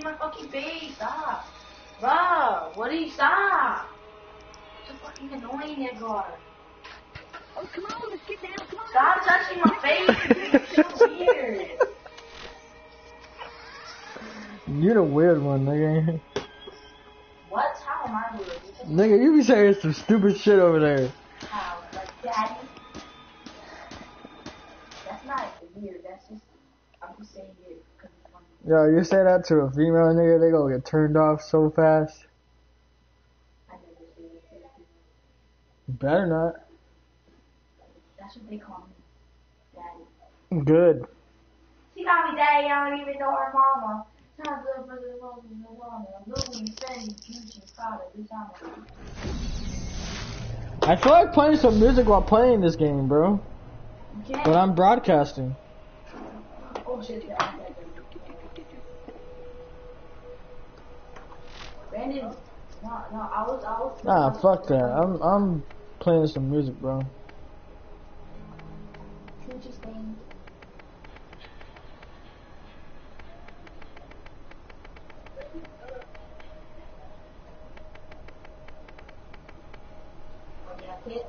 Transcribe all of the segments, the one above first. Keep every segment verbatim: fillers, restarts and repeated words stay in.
touching my fucking face. Stop. Bro, what do you stop? It's so fucking annoying, Edgar. Oh, come on, let's get down. Come on. Stop touching my face. It's so weird. You're the weird one, nigga. What? How am I weird? Nigga, you be saying some stupid shit over there. How? Like, daddy? That's not weird. That's just, I'm just saying weird because it's funny. Yo, you say that to a female nigga, they gonna get turned off so fast. I never say it to people. You better not. That's what they call me. Daddy. Good. She called me daddy. I don't even know her mama. Sounds good for the love of the woman. I'm looking at Fendi, Gucci, Prada, this time. I feel like playing some music while playing this game, bro. Okay. But I'm broadcasting. Oh shit, yeah. Brandon, no, no, I was, I was. Nah, fuck that. I'm, I'm playing some music, bro. Gucci thing. Hit.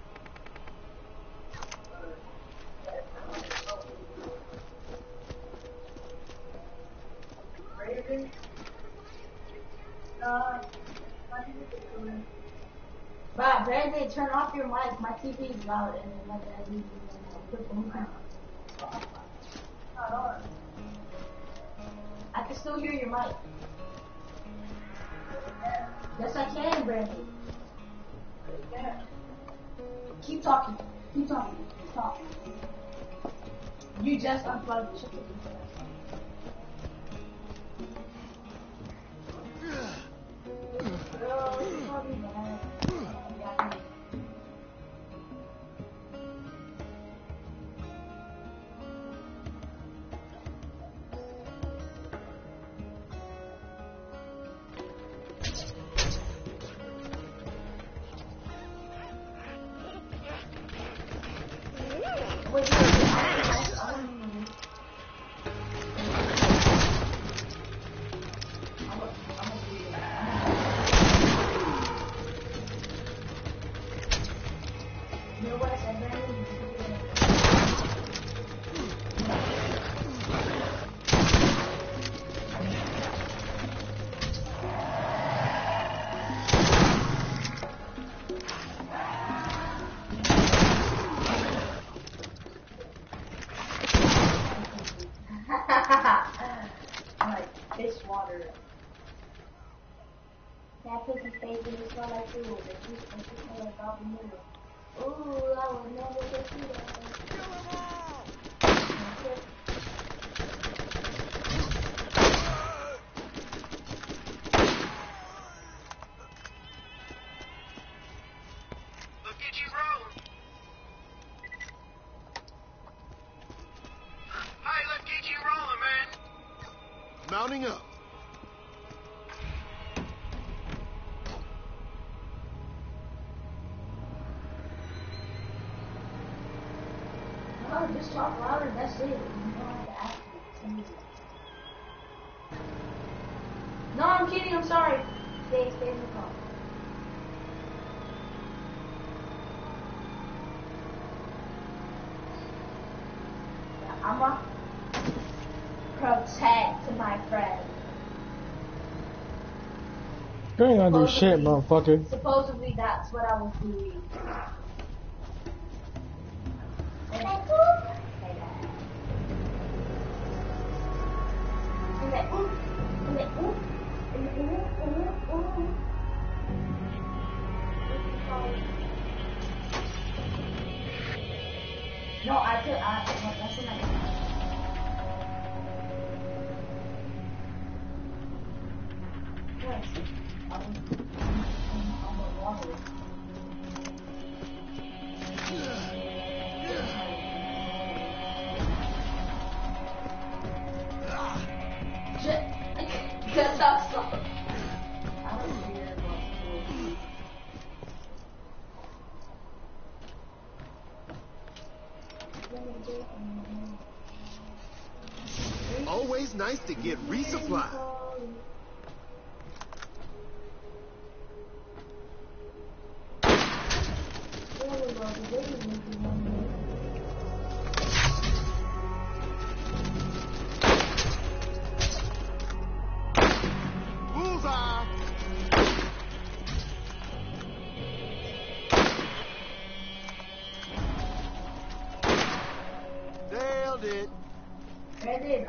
Uh, Bob, Brandon, turn off your mic. My T V is loud and my dad needs to put them down. I can still hear your mic. Yes, I can, Brandon. Keep talking. Keep talking. Talk. You just unplugged the chicken. Mounting up. No, just talk louder, that's it. You don't have to act it. No, I'm kidding, I'm sorry. Stay, stay in the car. Yeah, I'm a protect my friend. You ain't gonna do shit, motherfucker. Supposedly that's what I was doing. No, I could, I, that's what I did. Yes. I'm, I'm, I'm a water. Shit. That's not so. I don't care about school. Always nice to get resupply.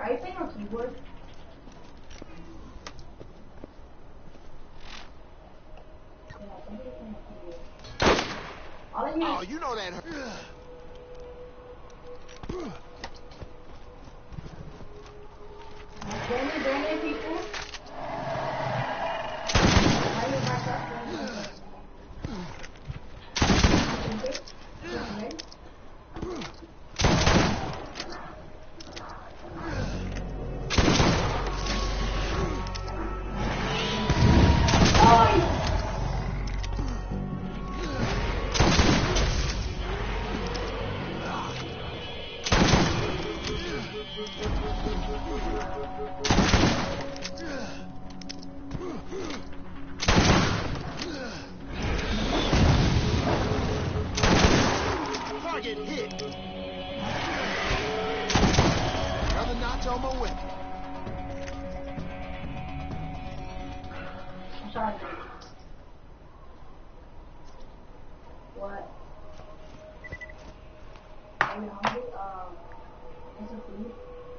Are you playing on keyboard? Yeah, I think you're playing on keyboard. All of you. Oh, you know that. Brandon, Brandon, people. Are you back up? Okay. Okay. Target hit. Another notch on my weapon. I'm sorry. What? Are you hungry? Um, it's a food.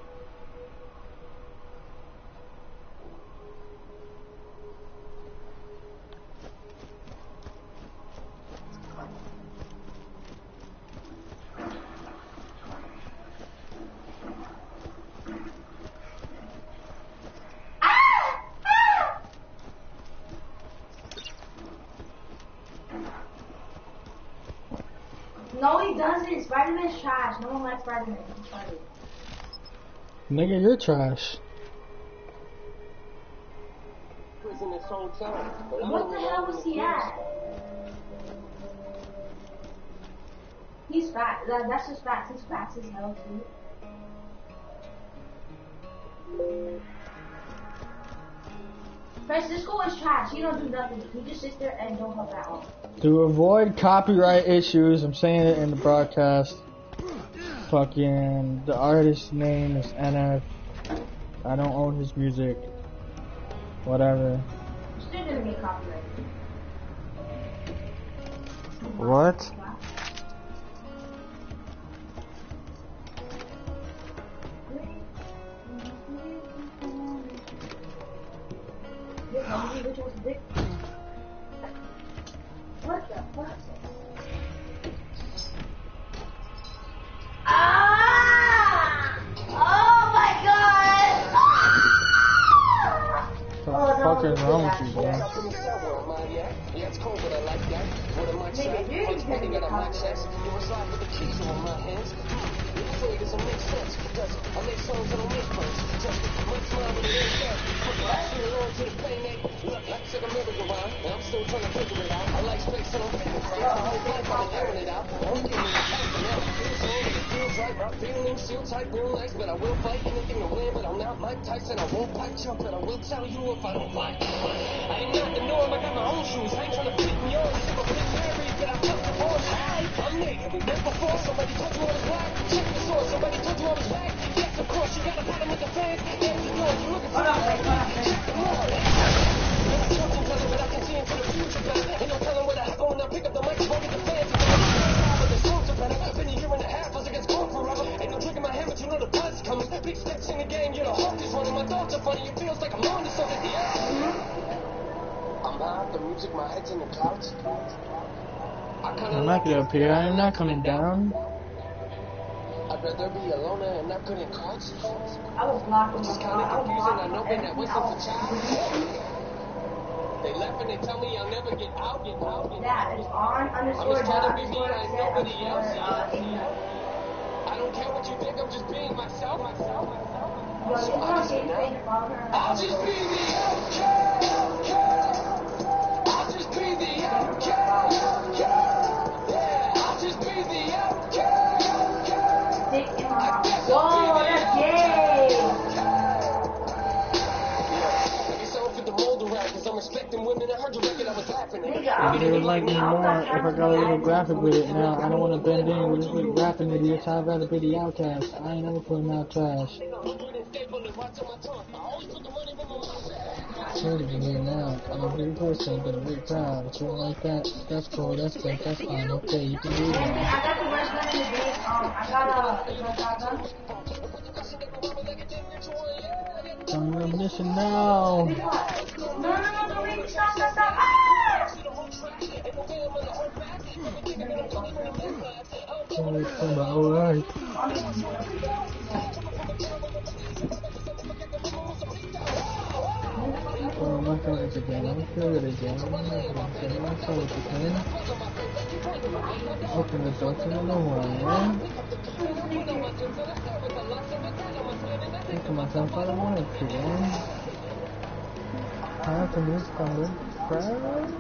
No, he doesn't. Spider-Man's trash. No one likes Spider-Man. He's Spider. Nigga, you're trash. Prison this whole time. But I What don't the know hell when was the he kids at? start. He's fat. That, that's just facts. He's fat as hell, too. Francisco is trash. He don't do nothing. He just sits there and don't help at all. To avoid copyright issues, I'm saying it in the broadcast. Fucking, the artist's name is N F. I don't own his music. Whatever. Still gonna get copyrighted. What? What the fuck? Ah! Oh my god! Ah! What the Oh, no, fuck is wrong with you, yeah. man? Up in the subway, man, yeah? Yeah, it's cold, but I like that. What am I Nigga, saying? you're Punch gonna money get got on my copyrighted. chest. You reside with the keys on my hands. Usually it doesn't make sense because I make songs that don't make friends. Just much more than it is that. Put the last year on to the playmate. Look, like it's like a merry-go-round, and I'm still trying to figure it out. I like space and I'm figuring it out. I hope life I've been airing it out. I'm giving it out for now. It feels so, it feels right. I'm feeling seal tight, real nice, but I will fight anything to win. But I'm not Mike Tyson. I won't bite you, but I will tell you if I don't like. I ain't not the norm. I got my own shoes. I ain't trying to fit in yours. If I'm married, but I felt the force. I'm native. We met before. Somebody told you I was black. Check the source. Somebody told you I was back. Yes, of course. You got a problem with the fans. There's the door. You're looking for the right. Check the more. Something telling, but I can see into the future better. Ain't no telling what I have on. Now pick up the microphone, get the fans. But the songs are better. Been a year and a half. I was against cold forever. Ain't no drinking my hand, but you know the buzz coming. Big steps in the game. You're the hawk is running. My thoughts are funny. It feels like I'm on to something. I'm high off the music. My head's in the clouds. I kinda I'm not like gonna it. appear. I'm not coming down. I'd rather be alone and not good in cards. I was blocking Which is my kind of I was confusing. I blocking know, but that everything. was I since a was child. They laugh and they tell me I'll never get out, get out, get Yeah, out. it's on I'm underscore just trying dot to be me underscore and set nobody else. underscore uh ignite. I don't care what you think. I'm just being myself, myself, myself. Yo, So you I on just say Facebook now. page and follow her. I'll just be the outcast. I'll just be the outcast. Yeah, I'll just be the outcast. Dick in my mouth. Whoa, that's gay. Maybe someone fit the mold around, cause I'm respecting women. I heard your record, I was laughing at it. Nigga, I'm They would like me more if I got a little graphic with it. Now I don't want to bend in with just like rapping idiots. I'd rather be the outcast. I ain't never putting out trash. Heard it here now. I'm a big person, but a big crowd. If you don't like that, that's cool. That's good. That's fine. Okay, you can do And then that. I got the best gun in the game. Um, I got a, I got a gun. Some ammunition now. No, no, no, no, wait, stop, stop, stop. Ah! Oh, come on, alright. Oh, my God, it's again. I'm sure it again. I'm not going to say my soul again. Open the door to the one, man. Taking myself out of my again. How can this come in? Crowd?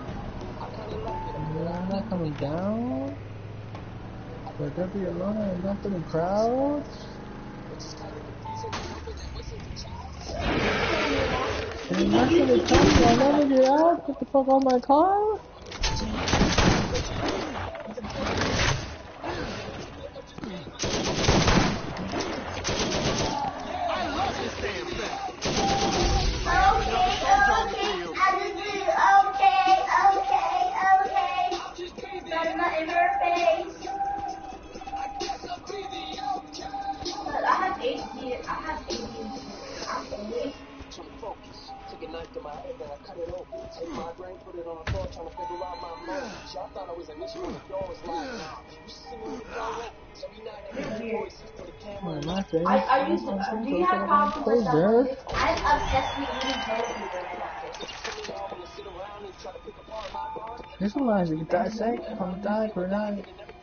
I'm not coming down. Would there be a lot of nothing in crowds? There's nothing to tell me. I'll never get out. Get the fuck off my car. I, I use it. Do you have problems with that? I'm obsessed with eating toilet paper and that's This reminds me of that sake from the diaper night.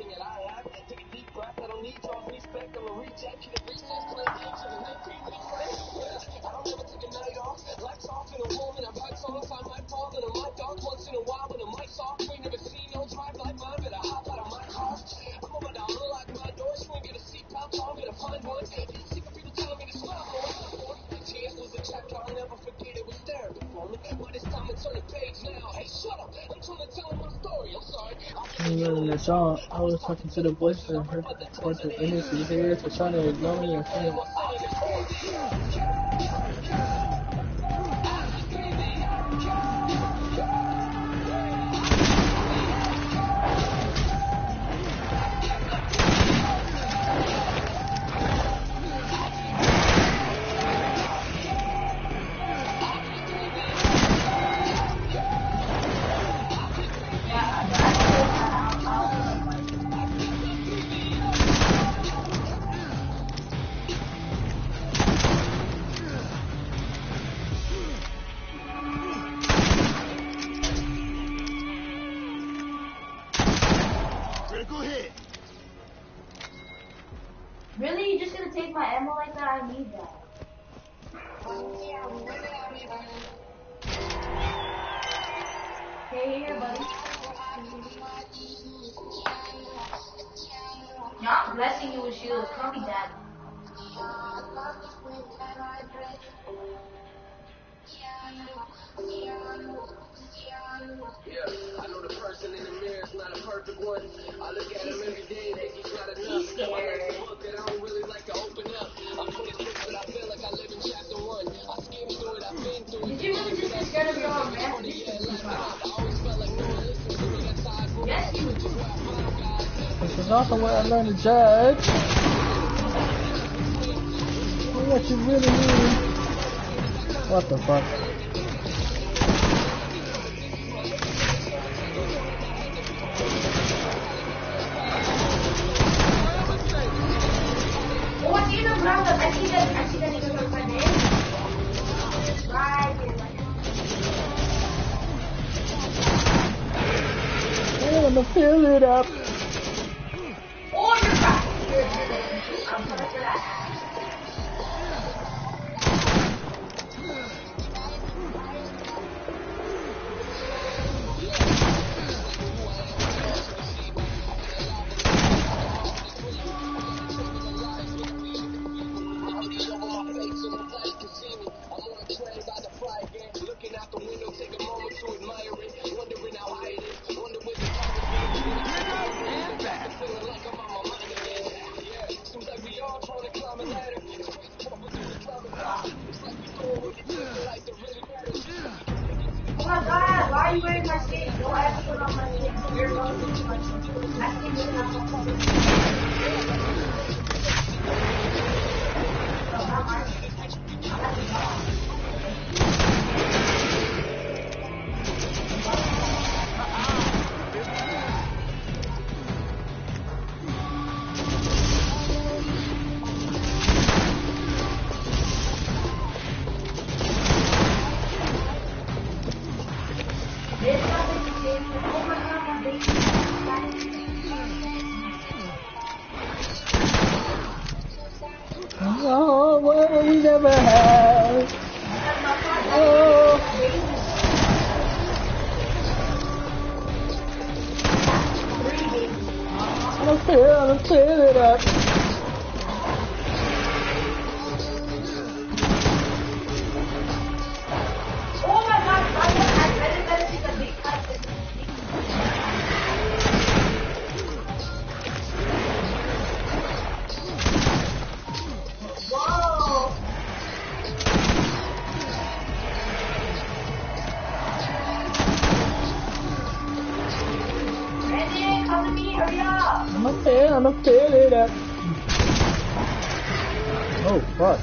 In the song, I was talking to the voice of her, what the industry here for trying to ignore me or something. Really? You're just gonna take my ammo like that? I need that. Hey, here, buddy. Yeah, I'm blessing you with shields. Call me dad. Yeah, I know the person in the mirror is not a perfect one. I look at him every day, think he's not enough. He's scared. My life's a book that I don't really like to open up. I'm twenty-six, but I feel like I live in chapter one. I skimmed through it, I've been through it. Did you really just get scared of your own man? I always felt like no one listened to me, that's how I grew up. Yes, you Which is where I found God. This is not the way I learned to judge. What you really mean? What the fuck? Oh, I see them around us. I see them. I see them in the front end. Right here, right here. I'm gonna fill it up. Oh, you're back. You're, you're, I'm coming for that. Oh my god, why are you wearing my skates? Don't ever put on my skates. You're going to my skates. I think you're not going to. Oh, what we never had. Oh. I'm feeling, I'm feeling up. Oh my god, I better better see the big cut. Whoa! Brandon, come to me, hurry up! I'm feeling, I'm feeling up. Oh, fuck.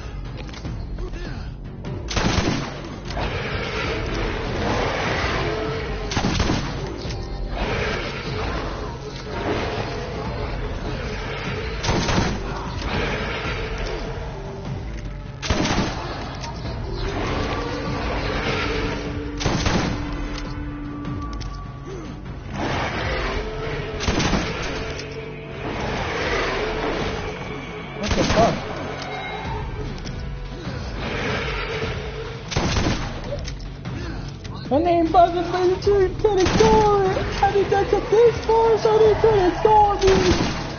What the fuck? My name buzzing for the truth to the door. I think that's a police force. I need to the door, dude.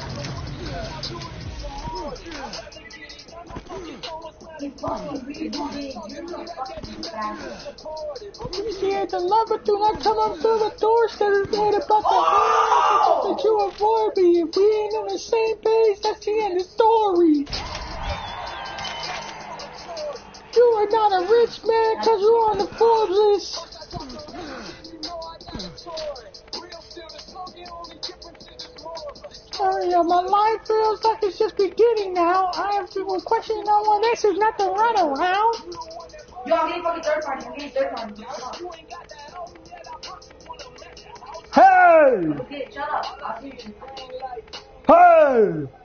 You fucking weird, dude. You're a fucking bastard. You see at the lover, do not come up through the door. Said it's made about the hand. That you avoid me. If we ain't on the same page, that's the end of the story. You are not a rich man because you're on the Forbes list. Sorry, my life feels like it's just beginning now. I have people questioning no one. This is not the runaround. Yo, I'm getting fucking third party. I'm getting third party. Hey! Okay, shut up. I'll see you. Hey!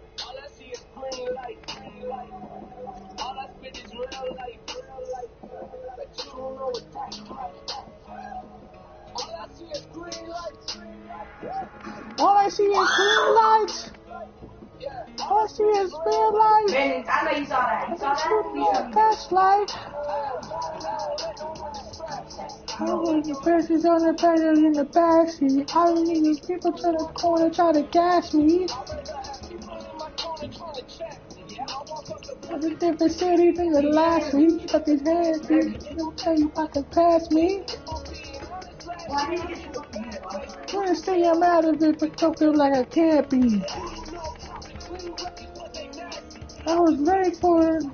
All I see is green lights. All I see is red lights. Brandon, I know you saw that. You saw that? Please tell me. Fast light. I was the person on the pedal in the backseat. I don't need these people to the corner try to gas me. It's a different city than the last week. Stuck his hands deep. Don't tell you about to pass me. Well, I need to get you fucking here. Wanna say I'm out of it, but don't feel like I can't be. I was ready for it.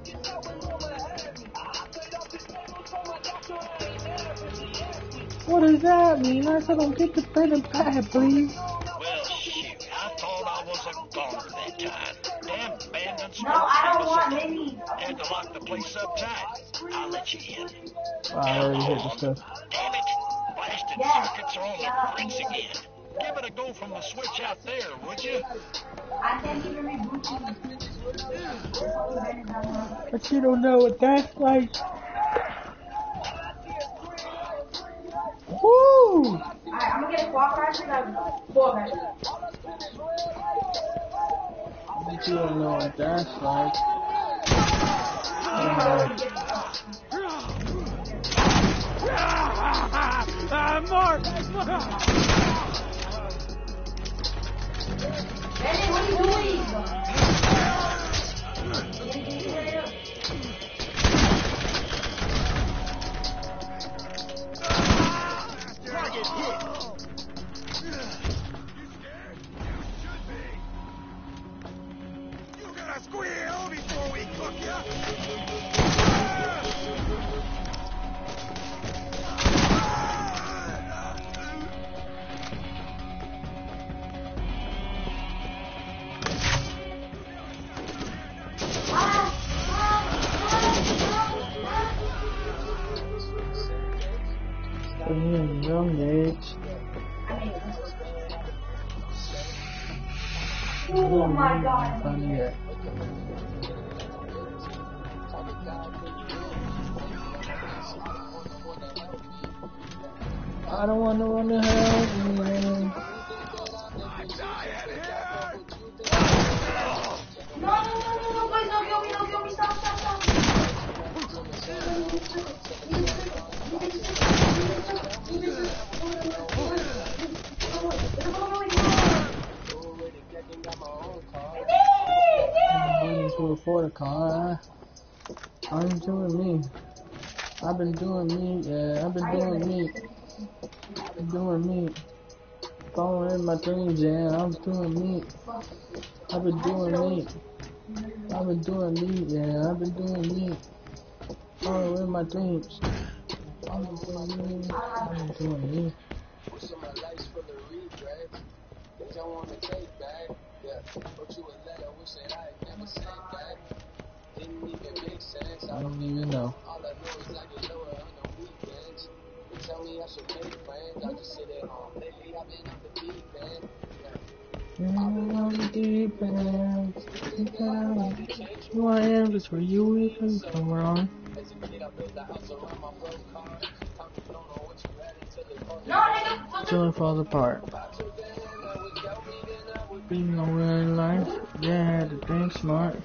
What does that mean? I said don't get the pen and pad, please. Well, shoot, I thought I was a goner that time. Damn bandits. No, I don't want many. Had to lock the place up tight. I'll let you in. I already hit the stuff. Damn it. Blasted Yes. circuits are on the brakes again. Give it a go from the switch out there, would you? I can't even reboot you. But you don't know what that's like. Woo! Alright, I'm gonna get a quad crash and a four crash. But you don't know what that's like. Uh, Mark! Brandon, what are you doing? Target hit. You gotta squeal before we cook ya. Ah! From a young age. I mean, oh my god. Funny, yeah. I don't want no one to help me. No, no, no, no, no, please don't kill me, don't kill me, stop, stop, stop. I'm waiting to afford a car. I'm doing me. I've been doing me, yeah, I've been doing me. I've been doing me. Following my dreams, yeah, I'm doing me. I've been doing me. I've been doing me, yeah, I've been doing me. Following my dreams. I've been doing me. I've been doing me. I don't even know. You're on the deep end. Who I am, just where you can come wrong. No, nigga. Till it falls apart. Being nowhere in life, yeah, I had to think smart.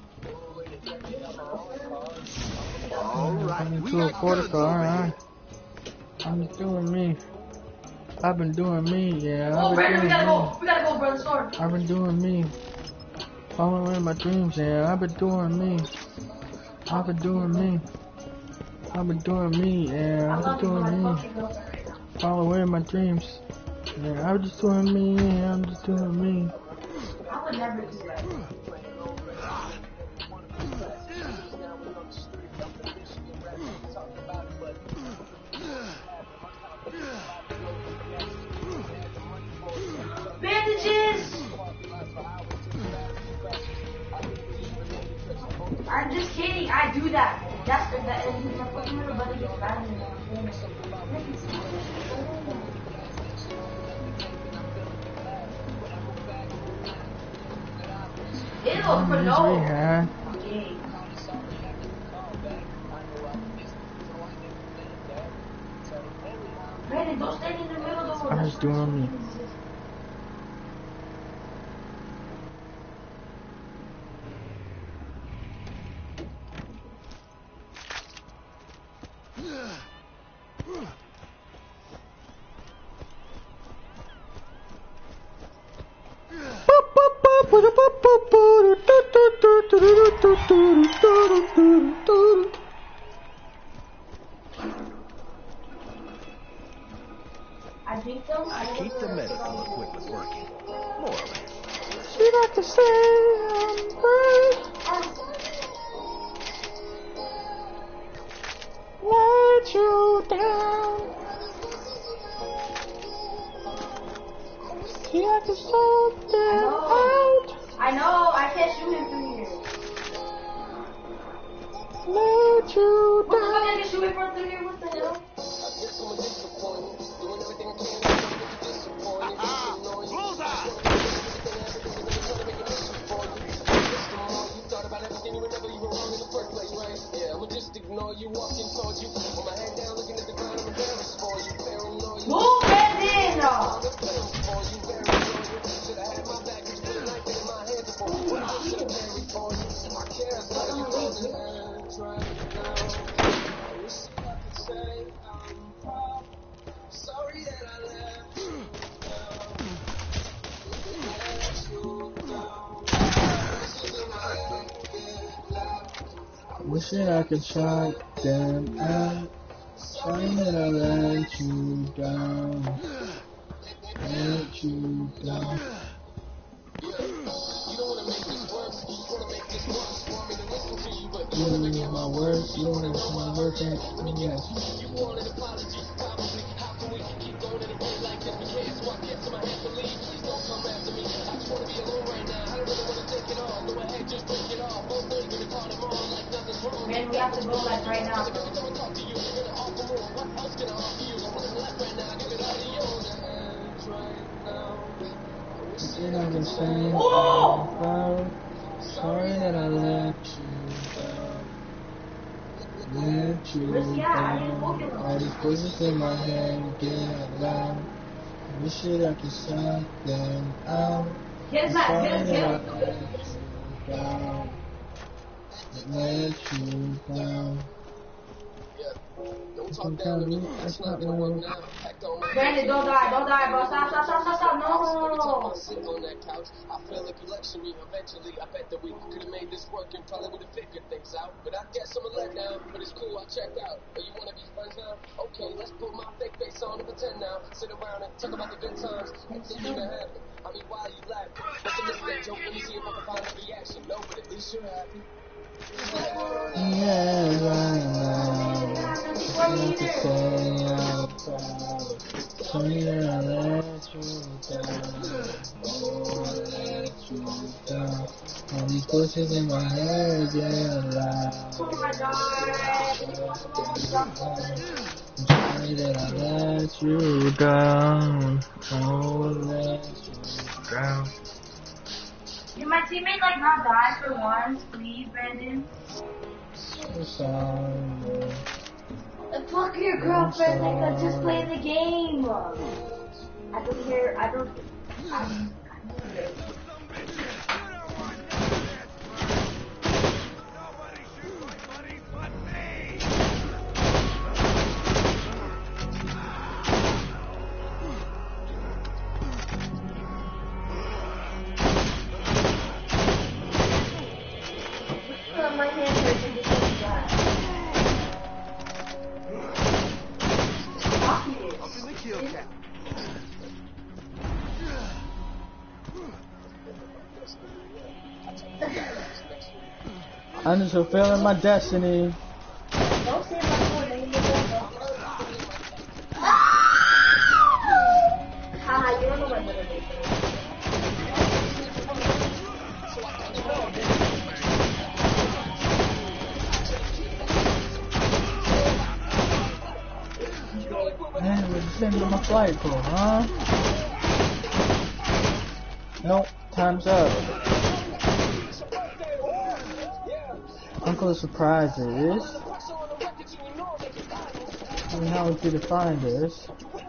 I'm into a quarter car, right? I'm doing me. I've been doing me, yeah. Oh, I've been Brandon, we doing gotta me. go. We gotta go, brother. Sorry. I've been doing me. Following my dreams, yeah. I've been doing me. I've been doing me. I've been doing me, yeah. I've been doing me. Following my dreams. Yeah, I'm just doing me, yeah. I'm just doing me. I would never do that. Bandages! I'm just kidding, I do that. That's the that is the fucking little buddy gets bandages. Ew, for no. Yeah. Okay. Brandon, don't stand in the middle though. I'm just doing me. I think so. I Keep the medical equipment working. More or less. She like to say I'm great. Let you down. She like to sort them out. I know, I can't shoot him through here. Let you What the fuck, I down. can shoot him from through here? What the hell? Ah, bullseye! Move, Brandon! Wishing I could shut them out. Trying that I let you down. Let you down. You know my work, you know my work, and yes. Man, we have to go like right now. the same. Oh! I'm sorry that I let you down. Let you down. All these voices in my head get loud. I wish that I could stop them out. Get I'm back, sorry get that I back. let you down. Let you down. Don't talk Sometimes down to we, me. that's It's not not gonna work right. now. Packed on my Brandon, don't die, don't die, bro. Stop, stop, stop, stop, stop. Every time I No. sit on that couch, I feel like you lecture me. Eventually, I bet that we could have made this work and probably would have figured things out. But I guess I'm a letdown. But it's cool, I checked out. Oh, you wanna be friends now? Okay, let's put my fake face on and pretend now. Sit around and talk about the good times that didn't even happen. I mean, why are you laughing? What's the mistake, joke? Let me see if I can find a reaction. No, but at least you're happy. Yeah, right now. What to say out proud. Sorry that I let you down. Oh, let you down. All these voices in my head get loud. Oh my God. Sorry that I let you down. Oh, let you down. Can my teammate like not die for once, please, Brandon? So sorry. Uh, Fuck your girlfriend, nigga. Just play the game. I don't care. I don't. I'm. My hand hurts and just flat. Up in the kill count. I'm just fulfilling my destiny. Don't say my full name. Haha, you don't know what motivation is. Man, we're descending my flight crew, huh? Nope, time's up. Uncle Surprises. And how would you define this?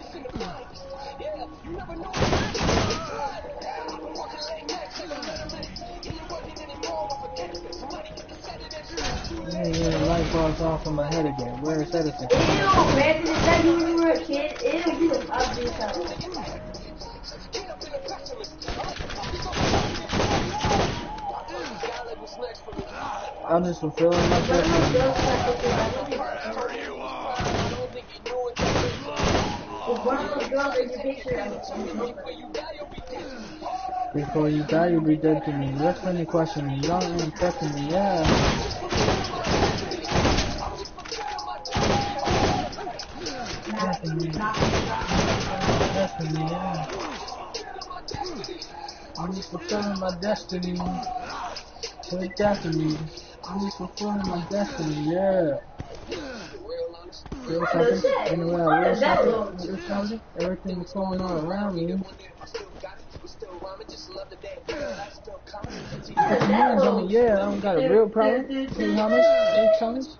Yeah, yeah, the light bulb's off in my head again. Where is Edison? Ew, Brandon, is that you when you were a kid? Ew, you look ugly as hell. I'm just fulfilling my destiny. Wherever you are. One of those girls in your picture of me. Before you die, you'll be dead to me. That's when you question me. Young and pressing me, yeah. Destiny. Destiny, yeah. I'm just fulfilling my destiny. To the death of me. I'm just fulfilling my destiny, yeah. Real something, anyway, I real something, real something, everything that's going on around me. Put your hands on me, yeah, I don't got a real problem. Hey, Thomas, hey, Thomas.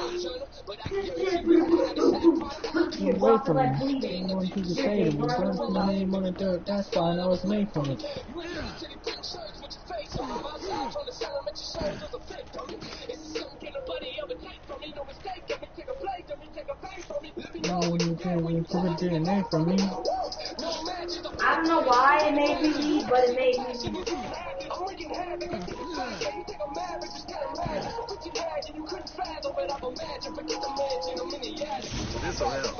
Get away from me. Anyone who can say to me, don't put my name on the dirt, that's fine, I was made from it. No, when you did, when you took a D N A from me. I don't know why it made me leave, but it made me leave. This'll help.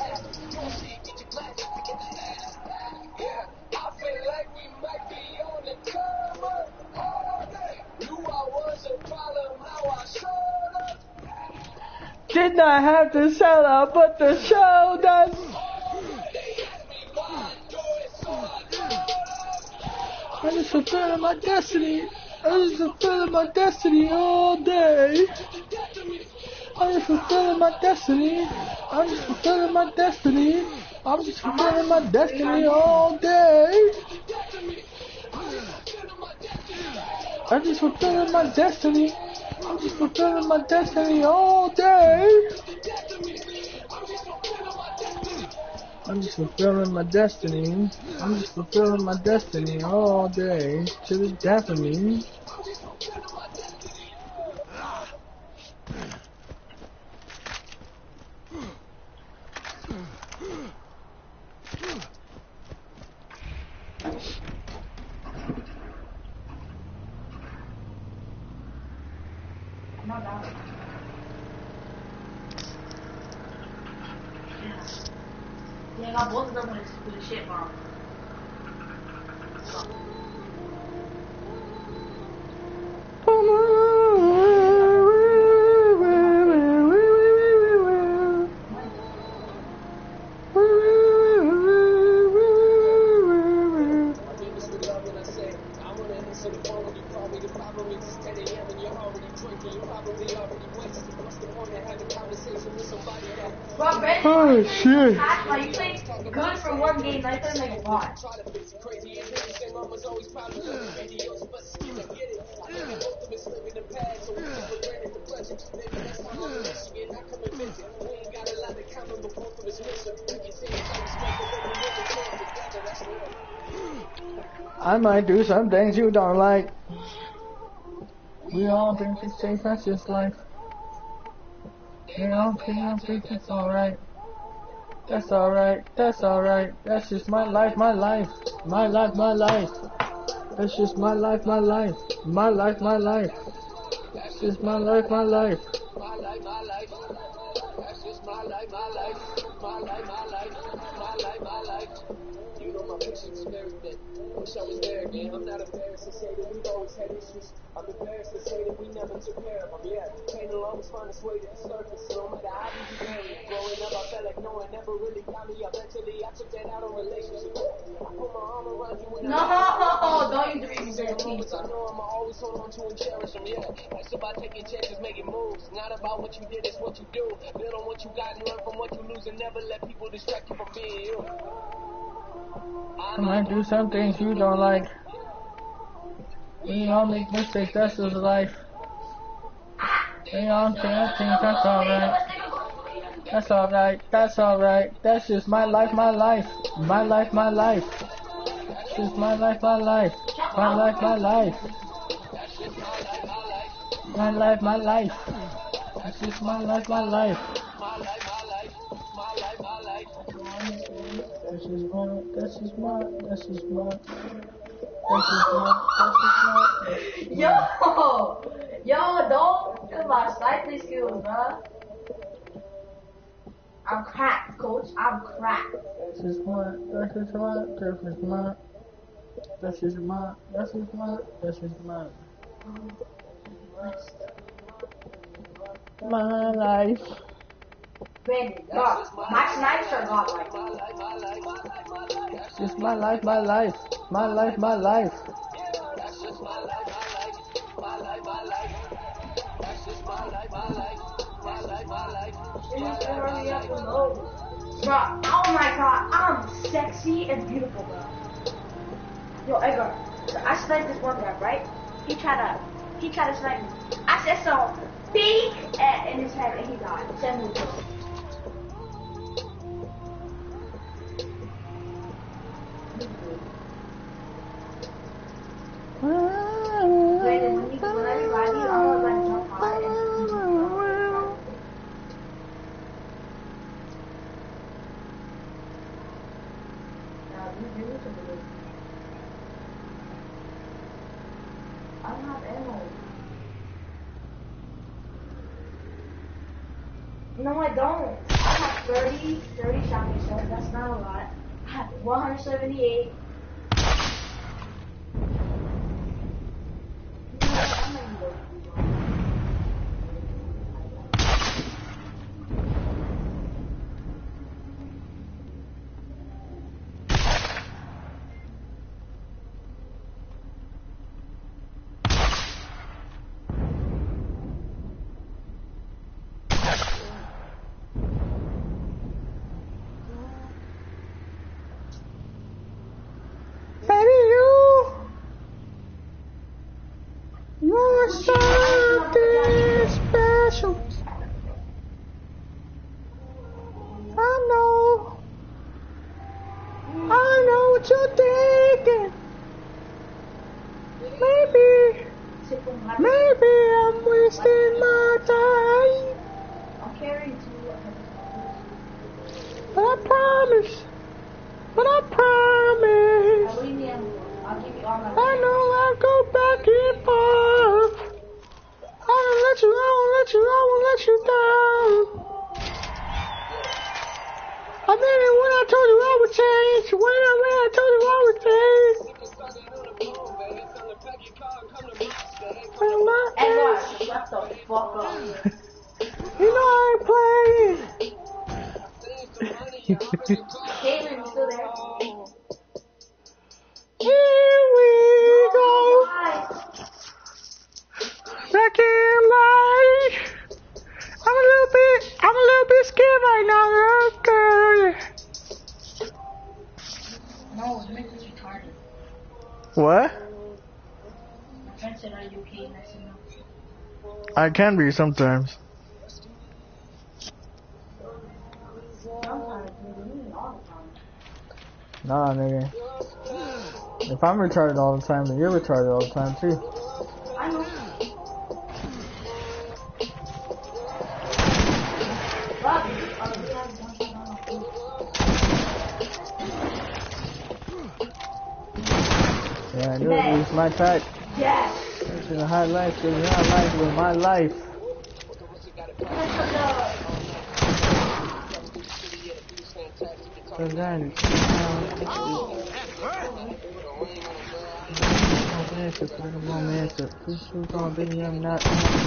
Did not have to sell out, but the show does. I'm just fulfilling my destiny. I'm just fulfilling my destiny all day. I'm just fulfilling my destiny. I'm just fulfilling my destiny. I'm just fulfilling my destiny all day. I'm just fulfilling my destiny. I'm just fulfilling my destiny all day. I'm just fulfilling my destiny. I'm just fulfilling my destiny all day to the death of me. No doubt. Yeah. Yeah, got both of them with a, with a shit bomb. Oh shit! Like, you played good for one game, I played like what? I might do some things you don't like. We all think it's safe, that's just life. We all think it's alright. That's alright, that's alright. That's just my life, my life. My life, my life. That's just my life, my life. My life, my life. That's just my life, my life. My life, my life. That's just my life, my life. My life, my life. My life, my life. You know my patience is very thin. Wish I was there again. I'm not embarrassed to say that we've always had issues. I'm embarrassed to say that we never took care of them. Yeah, pain will always find its way to the surface. No matter how deep you bury it. Growing up, I felt like no one ever really got me. Eventually, I took that out on relationships. I put my arm around you when No, don't you dream there are moments I know I'ma always hold on to and cherish them. Yeah, it's about taking chances, making moves. Not about what you did, it's what you do. Build on what you got and learn from what you lose, and never let people distract you from being you. I might do some things you don't like. We all make mistakes, that's just life. We all can't think that's alright. That's alright, that's alright. That's just my life, my life. My life, my life. That's just my life, my life. My life, my life. My life, my life. That's just my life, my life. My life, my life. My life, my life. That's just my, that's just my, that's just my. That's just my, that's just my. Yo! Yo, don't do my sniping skills, bruh. I'm cracked, coach. I'm cracked. That's just my, that's just my, that's just my. That's just my, that's just my, that's just my. My life. Brandon, God, my snipes are godlike. That's just my life, my life. My life, my life. That's just my life, my life. My life, my life. That's just my life, my life. My life, my life. Hurry up and load. Bruh, oh my god, I'm sexy and beautiful, bro. Yo, Edgar, so I sniped this one guy, right? He tried to, he tried to snipe me. I said so, beak in his head and he died. Send me to Brandon, when you when I revive you, I want to like jump high and now you do it to me. I don't have ammo. No, I don't. I have thirty, thirty shotgun shells. That's not a lot. I have one hundred seventy-eight. something special. I know. I know what you're thinking. Maybe, maybe I'm wasting my time. I'm carrying two. But I promise. But I promise. Believe me, I'm- I'll give you all my. I know I'll go back and forth. I won't let you, I won't let you, I won't let you down. I mean it when I told you I would change. When I, when I told you I would change. And my Hey, ass, watch, shut the fuck up. you know I ain't playing. Caitlin, you still there? Here we go. Hi. Back in life. I'm a little bit, I'm a little bit scared right now, girl. No, Nick is retarded. What? My friend said, are you okay? And I said, no. I can be sometimes. Sometimes, nigga, you mean all the time. Nah, nigga. If I'm retarded all the time, then you're retarded all the time too. I know. But, uh, we have one thing on. Yeah, I do it. It's my type. Yes. It's a high life, so you're not life with my life. So then, Oh, that hurt. I'm not.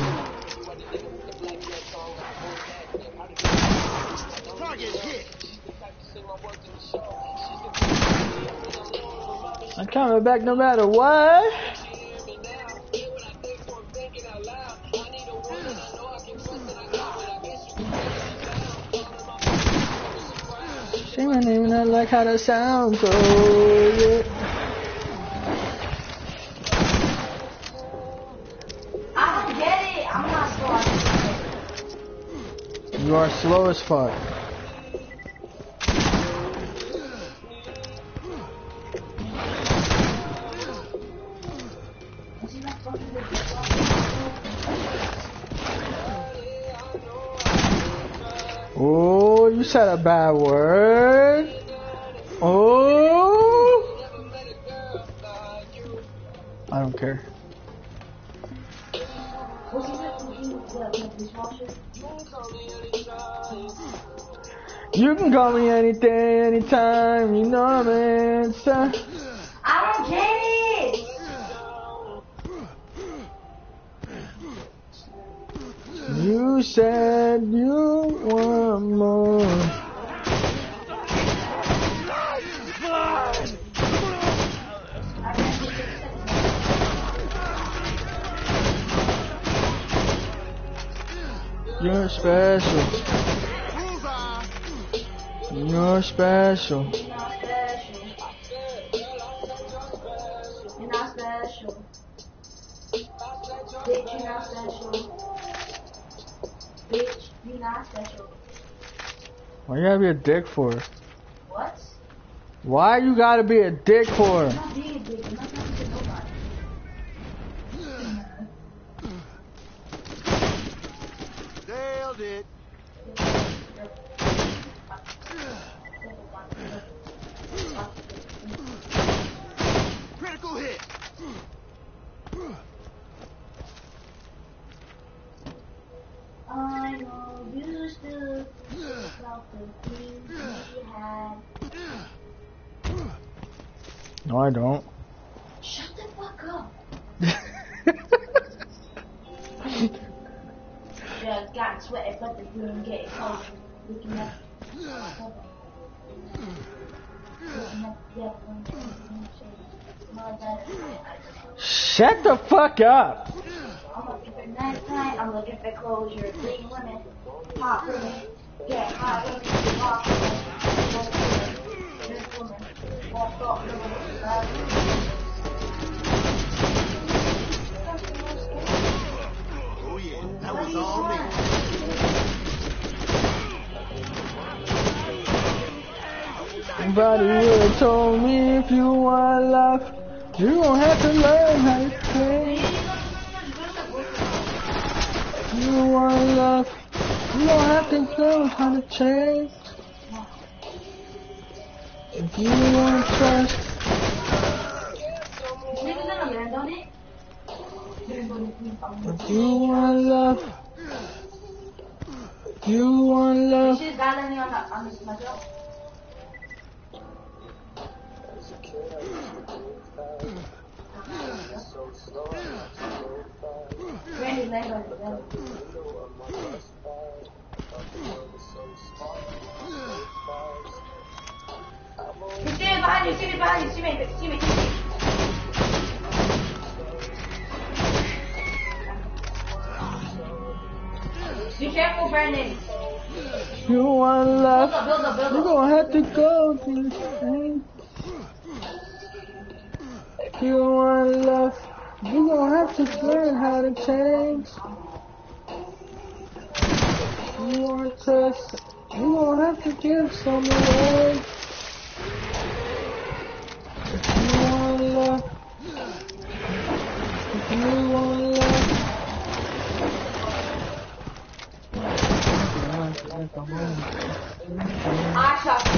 Target hit. I'm coming back no matter what. Say my name and I like how that sounds. Oh, yeah. I don't get it. I'm not slow. You are slow as fuck. Oh, you said a bad word. Oh, I don't care. Was he with the dishwasher? You can call me anything, anytime. You know I'm an answer. I don't get it. You said you want more. You're special. You're special. You're not special. Bitch, you're not special. Bitch, you're not special. Why you gotta be a dick for? What? Why you gotta be a dick for? I'm not being a dick. I'm not talking to nobody. Nailed it. Critical hit. I know you still think about the things you had. No, I don't. Shut the fuck up. Yeah, got sweaty, but the room getting cold. Looking up. Looking up, yeah, Shut the fuck up. I'm looking for night night, I'm looking for closure. Green women, hot women, get hot women, hot women, this woman, walk up, little Somebody would have told me if you want love, you gon' have to learn how to change. If you want love, you gon' have to learn how to change. If you want trust, if you want love, you want love. Randy, let go. He's standing behind you, see me behind you, see me, see me, see me. Be careful, Brandon. You want love, Build up, build up, build you up. gonna have to go through the pain. If you want love, you gonna have to learn how to change. If you want trust, you gonna have to give some away. If you want love, if you want love. I shot you.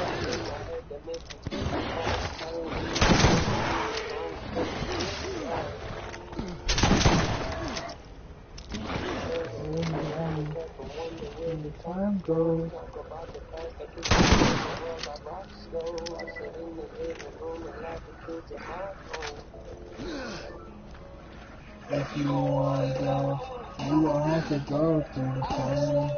When the time goes, if you want love, you gon' have to go through the pain.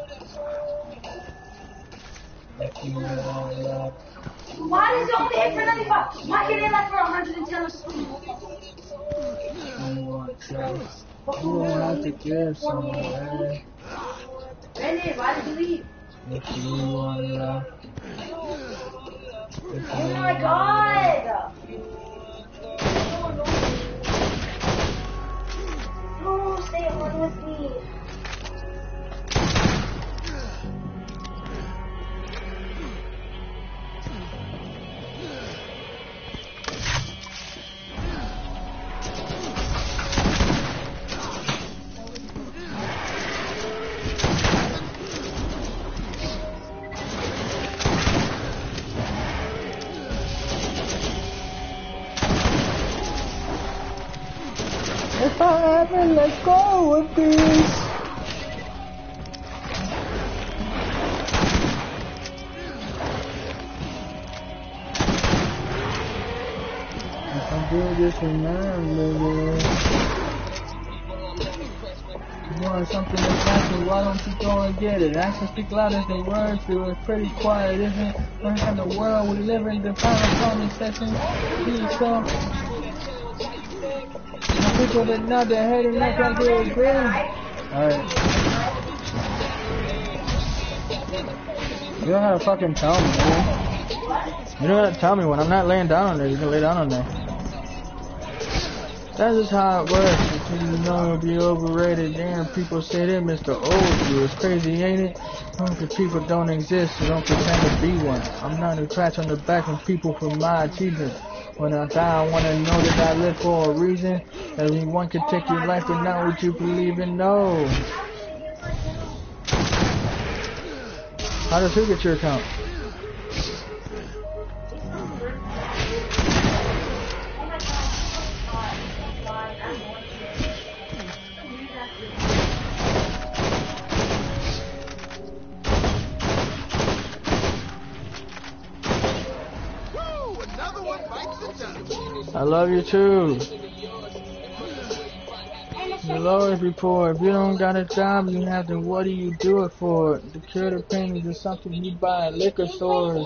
If you want love, Why does it only hit for ninety-five? Why can't it like for one hundred ten or something? if you want trust, you gon' have to give some away. Randy, why did you leave? If you want love, if Oh you my want god! No, stay on with me. If I haven't let go of these, if I do this remember, you want something to happen, why don't you go and get it? Actions speak louder than words, it was pretty quiet, isn't it? What kind of world we live in, the final comment section, please show. People that know they're hating like I do agree. Alright. You don't gotta fucking tell me, man. You don't gotta tell me when I'm not laying down on there, you can lay down on there. That's just how it works. Until you know it'll be overrated. Damn, people say that Mister Old you. It's crazy, ain't it? Because people don't exist, so don't pretend to be one. I'm not a patch on the back of people for my achievements. When I die, I want to know that I live for a reason. Everyone can take your life, but not what you believe in. No. How does who get your account? Woo! Another one bites the dust. I love you too. The lowest report. If you don't got a job, you have to. What do you do it for? To cure the pain is just something you buy at liquor stores.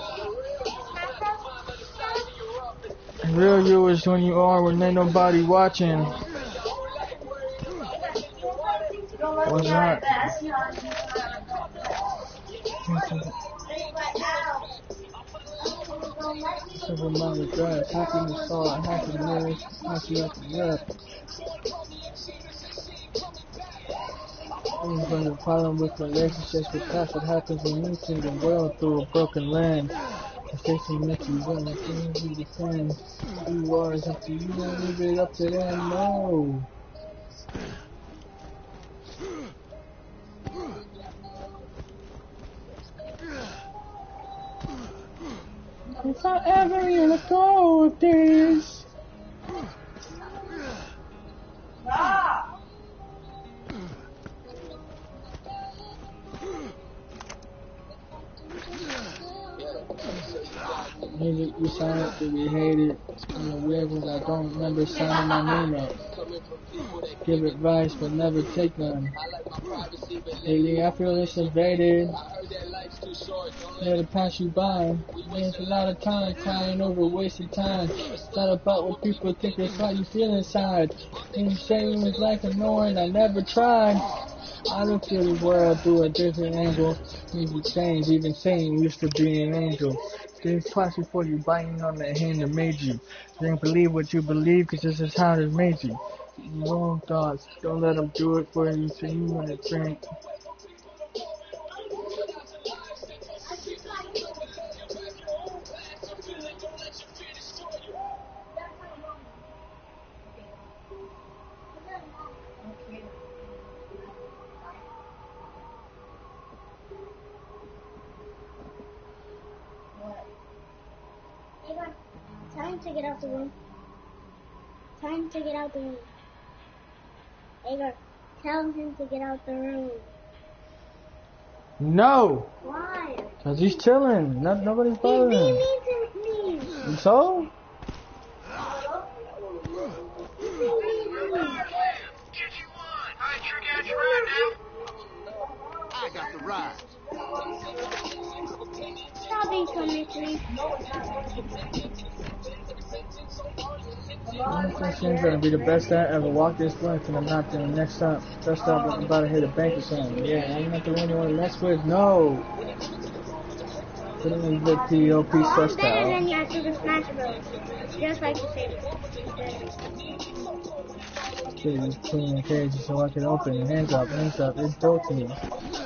Real you is when you are when ain't nobody watching. What's that? Simple amount of grass, happiness, thought, happiness, happy at the rep. There's a problem with relationships, but that's what happens when you send the world through a broken land. Conversation that you want to be the same. You are is up to you, don't leave it up to them, no. If I ever in a cold days. Ah! Music we silent to be hated. I'm a weird ones I don't remember signing my name up. Give advice but never take none. Lately I feel it's invaded. Let it pass you by. There's a lot of time crying over wasted time. It's not about what people think, it's how you feel inside. And you say it was like annoying, I never tried. I don't feel the world through a different angle. Things will change, even saying used to be an angel. Think twice before you biting on the hand that made you. Don't believe what you believe, cause this is how it made you. Your own thoughts, don't let them do it for you, so you wanna think. Time to get out the room. Time to get out the room. Agar, tell him to get out the room. No! Why? Cause he's chilling. Not, nobody's He's bothering being him. mean to me. And so? I got the ride. Stop being so mean to me. This thing's gonna be the best I ever walked this length and I'm not the next time dressed up I'm about to hit a bank or something. Yeah, I'm not the one you wanna mess with, no. Put it in the P O P Oh, I'm stressed better than out. you at Super Smash Bros. Just like you said. Kids clean the cage so I can open it. Hands up, hands up, it's dope to me.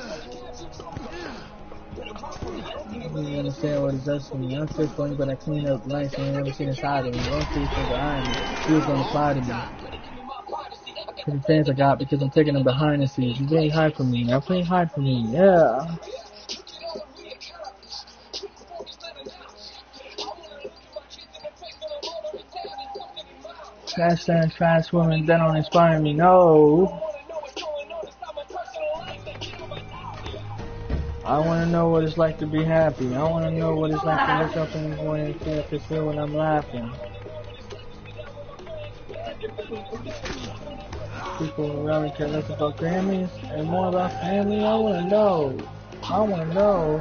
I don't even understand what it does to me. I'm still funny, but I clean up nice and I never seen inside of me. One piece from behind me. He was gonna fly to me. For the fans I got because I'm taking them behind the scenes. You really hide from me. Now play hide from me. Yeah. Fast dance, fast women, that don't inspire me. No. I want to know what it's like to be happy. I want to know what it's like to look up in the morning and feel to feel when I'm laughing. People around care less about Grammys and more about family. I want to know. I want to know.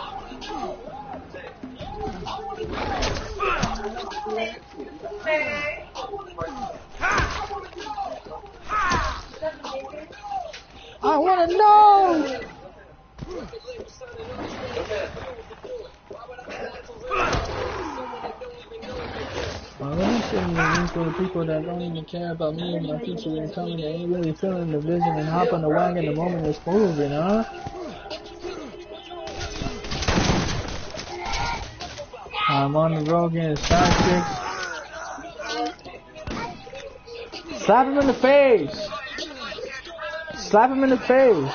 I want to know. I'm really sitting there for the people that don't even care about me and my future and coming that ain't really feeling the vision and hop on the wagon the moment it's moving, huh? I'm on the road getting sidekicks. Slap him in the face! Slap him in the face!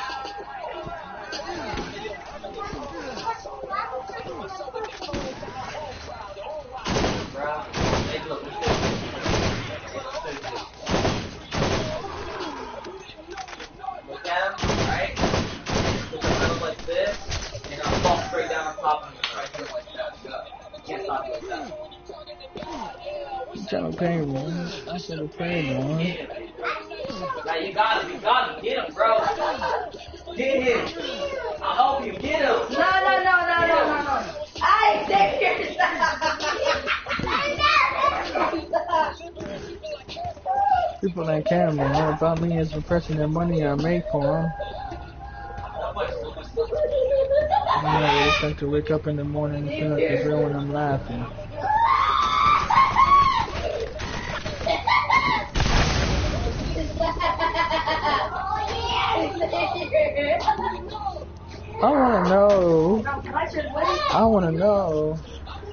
Okay, man. I should have prayed, man. Now you gotta, you gotta get him, bro. Get him. I'll help you. Get him. No, no, no, no, no, no, no. I take yourself. People ain't care, man. All about me is the person that money I make for them. I never expect to wake up in the morning and feel like it's real when I'm laughing. I wanna know. I wanna know.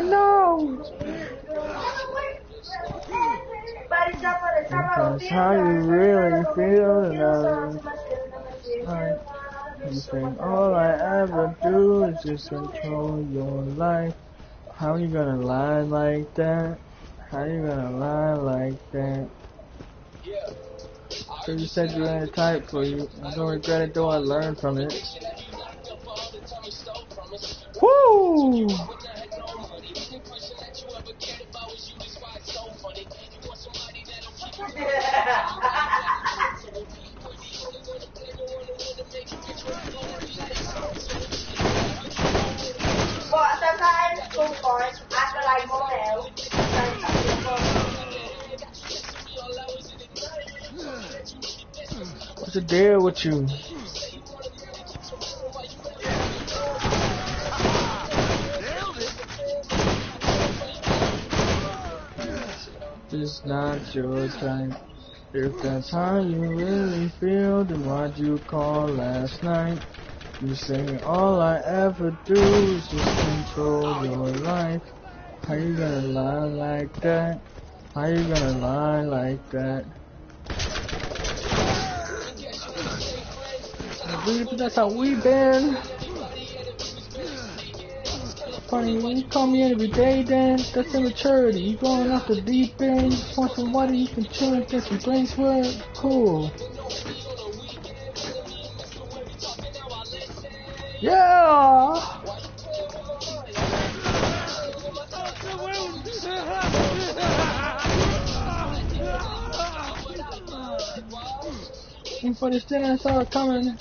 know. That's how you really feel now. Right. You think all I ever do is just control your life. How you gonna lie like that? How you gonna lie like that? So you said you had a type for you. I don't regret it though, I learned from it. Woo! But sometimes so far, after like going out, What's the deal with you? It's not your time. If that's how you really feel, then why'd you call last night? You say all I ever do is just control your life. How you gonna lie like that? How you gonna lie like that? That's how we been. Funny, when you call me every day, then that's immaturity. You going off the deep end, you just want some water you can chill and get some brains work. Cool. Yeah! And for this dinner, I saw it coming.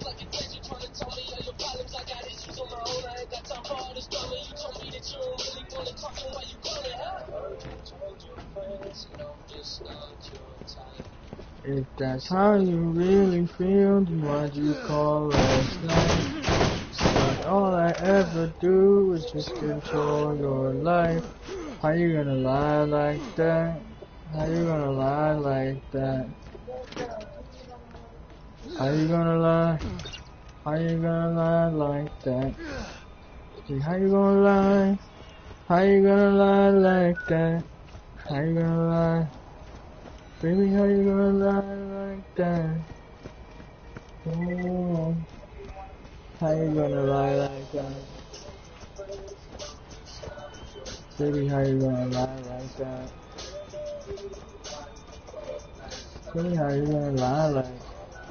If that's how you really feel, then why'd you call last night? Say all I ever do is just control your life. How you gonna lie like that? How you gonna lie like that? How you gonna lie? How you gonna lie like that? Hey, how you gonna lie? How you gonna lie like that? How you gonna lie? Baby, how you gonna lie like that? Oh, how you gonna lie like that? Baby, how you gonna lie like that? Baby, how you gonna lie like that?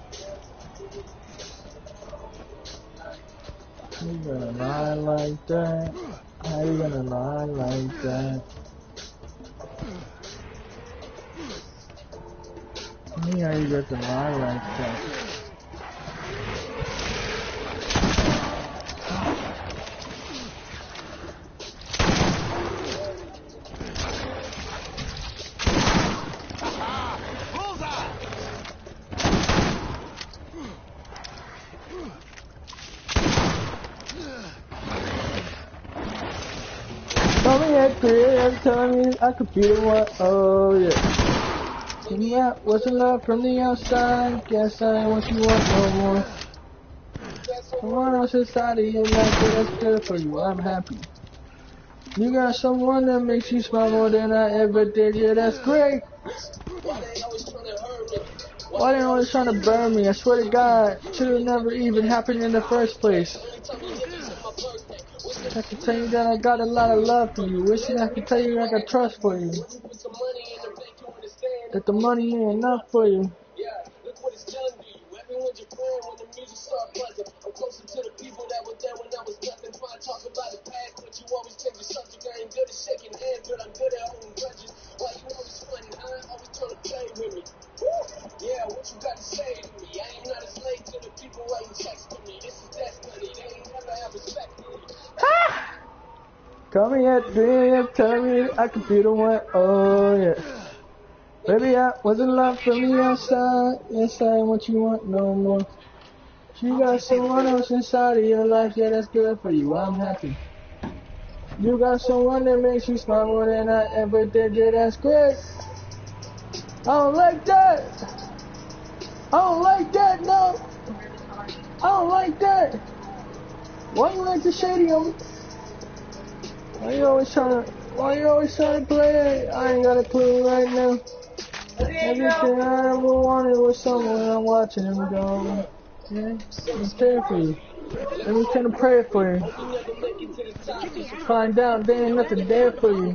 How you gonna lie like that? How you gonna lie like that? Me, how you got to lie like that? Call me at three A M telling me I could be the one, oh yeah. And that wasn't love from the outside, guess I ain't what you want no more. Someone else inside of your life, yeah, that's good for you, I'm happy. You got someone that makes you smile more than I ever did, yeah, that's great. Why they always trying to burn me? I swear to God, should've never even happened in the first place. I can tell you that I got a lot of love for you, wishing I could tell you I got trust for you. That the money ain't enough for you. Yeah, look what it's done to you. Everyone's your friend when the music starts buzzing. I'm closer to the people that were there when I was nothing. Try to talk about the past, but you always take the subject. I ain't good at shaking hands, but I'm good at holding grudges. Why you always funny, huh? Always trying to play with me. Woo! Yeah, what you got to say to me? I ain't not a slave to the people writing checks for me. This is destiny. They ain't never have respect for me. Call me at three A M telling me I could be the one, oh yeah. Baby, I wasn't love from the outside, yes, I ain't what you want no more. You got someone else inside of your life, yeah, that's good for you, I'm happy. You got someone that makes you smile more than I ever did, yeah, that's great. I don't like that. I don't like that, no. I don't like that. Why you like the shady on me? Why you always trying to, why you always trying to play it? I ain't got a clue right now. Everything I ever wanted was someone I'm watching him go. Yeah, I'm praying for you. Let me try to pray for you. Find out there ain't nothing there for you.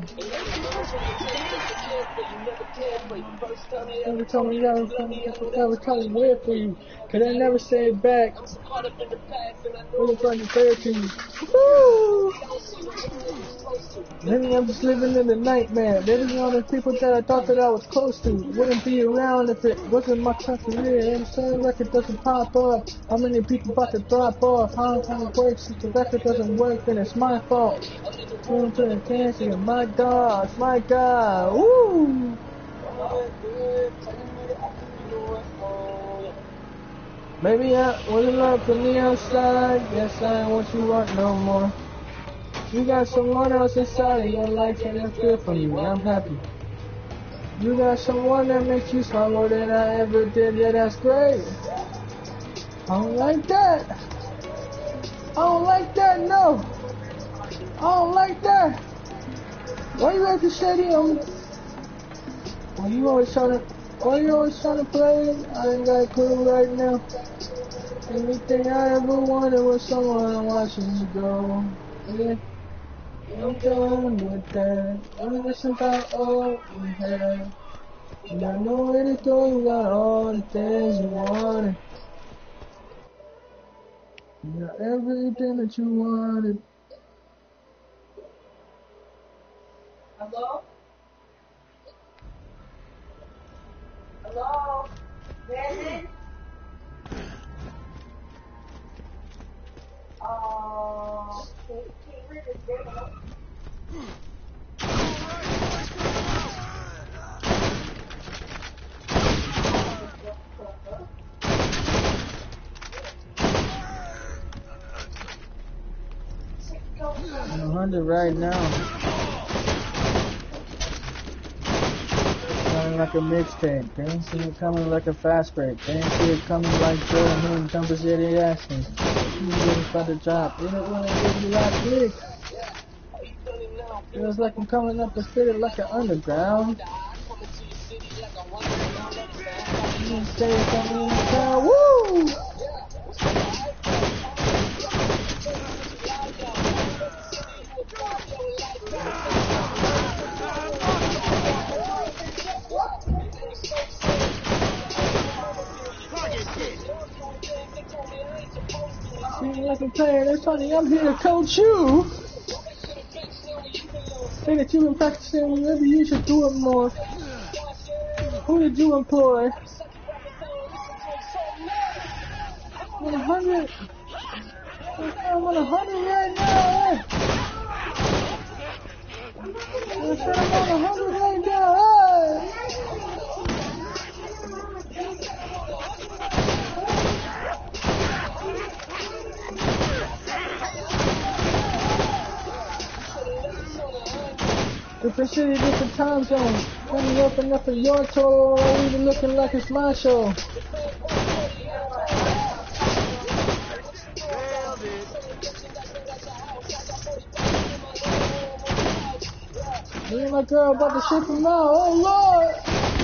Never told me that was never told me where for you. Cause I never say it back. Really trying to pray to you. Woo! Maybe I'm just living in the nightmare. Maybe all the people that I thought that I was close to wouldn't be around if it wasn't my career. And so the record doesn't pop up. How many people about to drop off? How it works if the record doesn't work, then it's my fault. Going to the cancer, my gosh, my God. Woo! Maybe I wasn't love from the outside. Yes, I ain't what you want no more. You got someone else inside of your life and that's good for you. I'm happy. You got someone that makes you smile more than I ever did. Yeah, that's great. I don't like that. I don't like that, no. I don't like that. Why you acting shady on me? Why you always trying to, why you always trying to play? I ain't got a clue right now. Anything I ever wanted was someone watching you go. Yeah. I'm done with that. I'm just about all we had. And I know where to go, you got all the things you wanted. You got everything that you wanted. Hello? Hello? Brandon? Uh, Caitlin is there. I'm a hundred right now. Coming like a mixtape. They ain't see it coming like a fast break. They ain't see it coming like Joe and him jumpers yeah they asking. You getting for the job. They don't wanna give you last week. Feels like I'm coming up the city like an underground. You can say something in the town. Woo! Seeing like a player, they're funny, I'm here to coach you. Say that you've been practicing, maybe you should do it more. Who did you employ? I'm on a hundred. I'm on a hundred right now, eh? I said I'm on a hundred right now, eh? Different city, different time zone. When you open up a your toe, even looking like it's my show. Me and my girl about to ship him out. Oh Lord!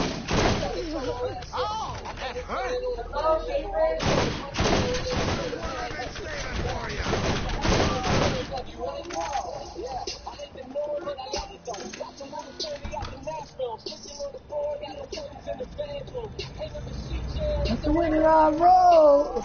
Oh, that hurt. Hello, Caitlin? That's the way that I roll.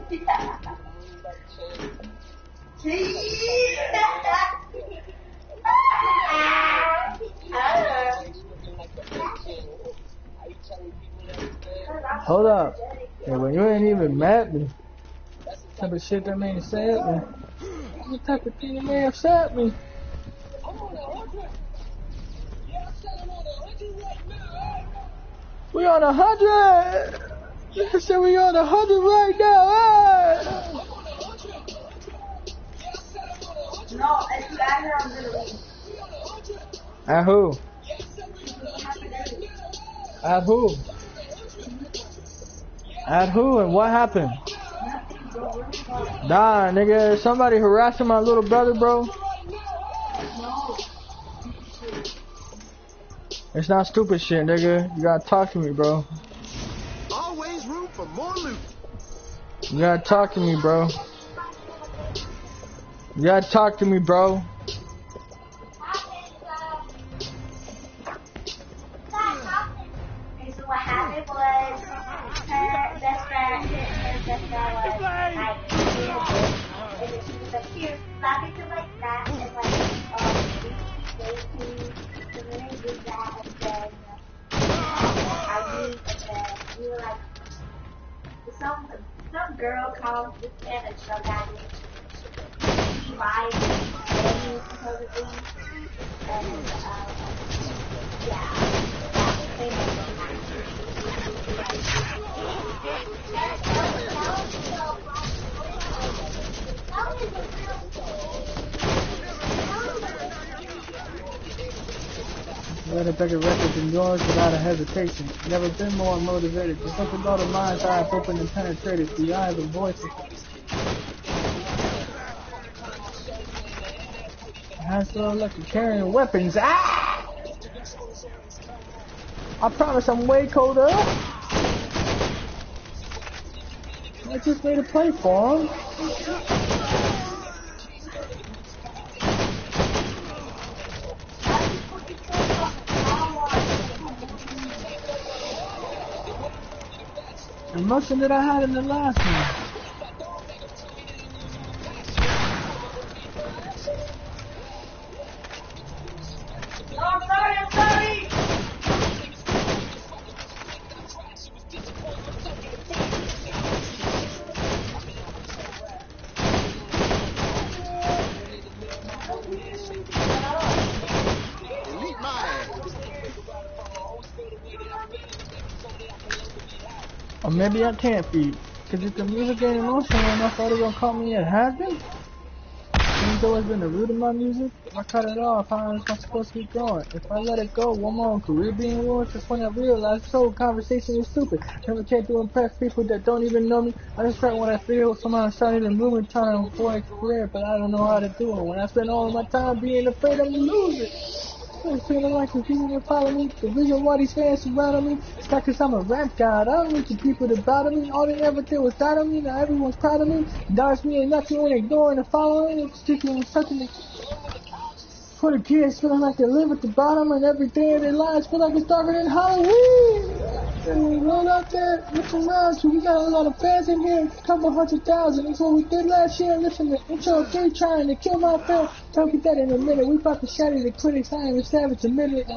Hold up. Hey, well, you ain't even mad me. What type of shit that man said me? What type of thing that man upset me? We on a hundred! You said we on a hundred right now, hey! No, if you add her, I'm gonna leave. At who? At who? At who and what happened? Nah, nigga, somebody harassing my little brother, bro. No, It's not stupid shit, nigga. You gotta talk to me, bro. Always room for more loot. You gotta talk to me, bro. You gotta talk to me, bro. Okay, so what happened was her best friend, her best friend was like, and then she was like, here, slap it to like that, and like, um, we keep and then I did that, and then I used, and then we were like, some some girl called this man a drug addict. He lied and he supposedly, and um, yeah, that was famous. Let a better record than yours without a hesitation. Never been more motivated. Just something about a mind's eye open and penetrated. The eyes of voices. Has no luck to carrying weapons. Ah! I promise I'm way colder. I just made a play for him. The motion that I had in the last one. Oh, I'm sorry, I'm sorry! Delete my ass. Or maybe I can't feed. Cause if the music ain't emotional enough, are they gonna call me a has-been? It's always been the root of my music. If I cut it off, how am I supposed to keep going? If I let it go, one more career being ruined. Just when I realized this whole conversation is stupid. Never care to impress people that don't even know me. I just write what I feel. Somehow started and moving, trying to avoid a career, but I don't know how to do it. When I spend all of my time being afraid I'm gonna lose it. I'm feeling like the people that follow me. The reason why these fans surrounding me is not cause I'm a rap god. I don't need the people that bother me. All they ever did was doubt on me. Now everyone's proud of me. Dodge me and nothing when ignoring and following. It's sticking with something for the kids feeling like they live at the bottom, and every day of their lives feel like it's darker than Halloween. And roll out there, look around you. We got a lot of fans in here, a couple hundred thousand. That's what we did last year. Listen to intro three trying to kill my fan. Don't get that in a minute. We about to shatter the critics. I am a savage a minute.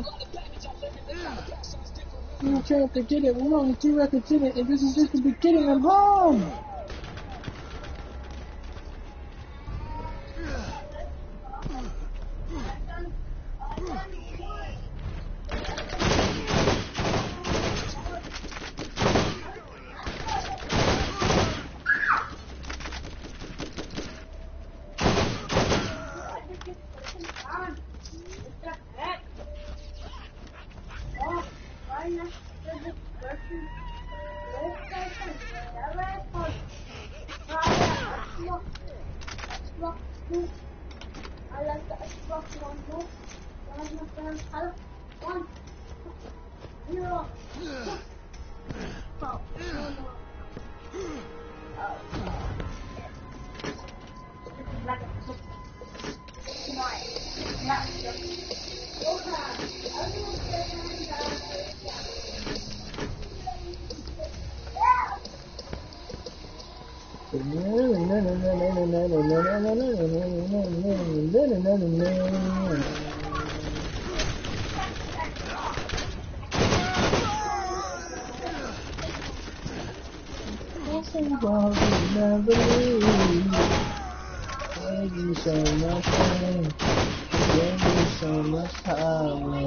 We don't care if they get it. We're only three records in it, and this is just the beginning. I'm home. I like the Xbox One more. One of my friends had it. One. Zero. Oh, no, no. Oh. This is like a book. Smart. Not just. Over. Everyone's getting down. Never leave. Gave you so much pain, gave you so much power,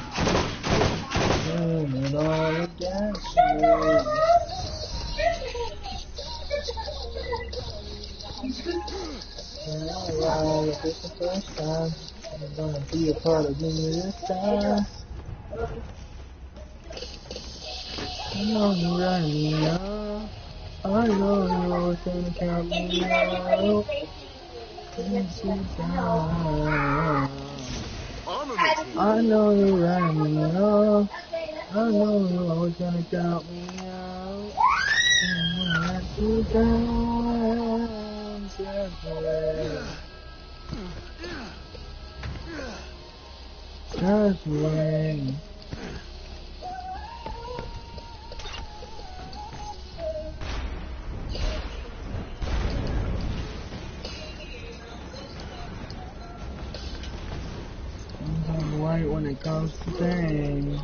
turn it all against me. Alright, if it's the first time, I'm gonna be a part of me this time. I know you right now. I know you're gonna count me out. Can't see down. Armament I know you ran me off. I know you're always gonna count me out. I'm gonna let you down, separate. Just wait. I'm right when it comes to things.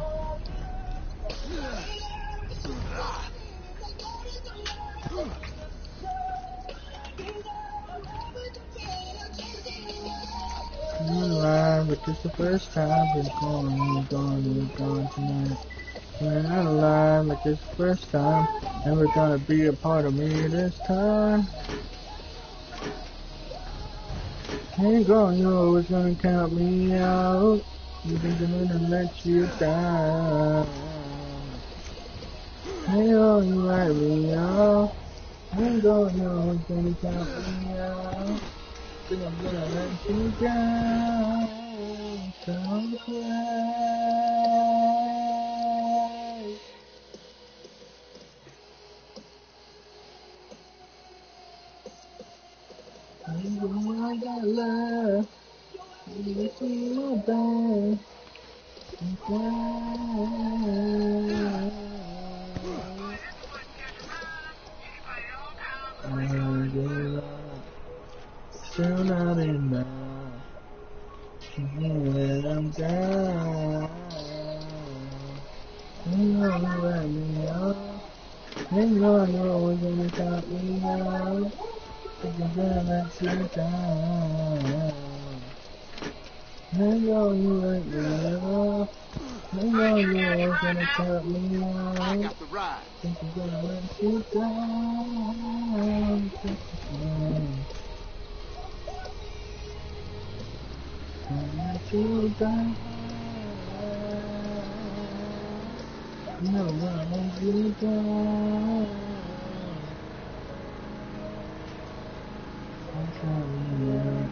I'm alive, but this the first time we're gone, we're gone, we're gone tonight. We're not alive, but this the first time, never gonna be a part of me this time. Ain't going, you're always gonna count me out. You think I'm gonna let you down. Hey, oh, you write me off. Ain't going, you're always gonna count me out. Think I'm gonna let you down. Don't cry. I got love. You see my bed. I give up. Still not enough. When I'm down. You know you let me off. You know you're always gonna count me out. Think I'm gonna let you down. You know you let me off. You know you're always gonna count me out. I got the ride. Think I'm gonna let you down. I'll let you down. No, I'll let you down. I'm sorry, yeah.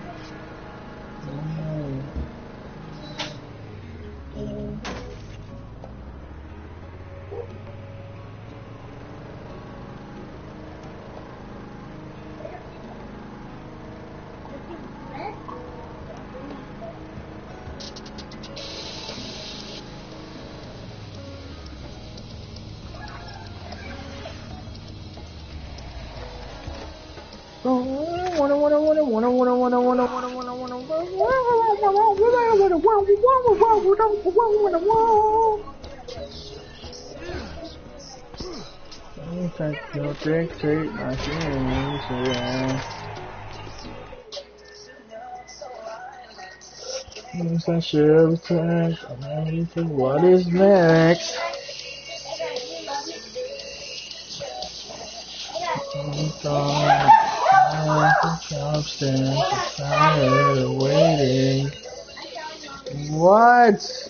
You'll dictate my feelings, yeah. Yes, I should attack. I'm ready for what is next. I'm sorry. I'm substance. Tired of waiting. What?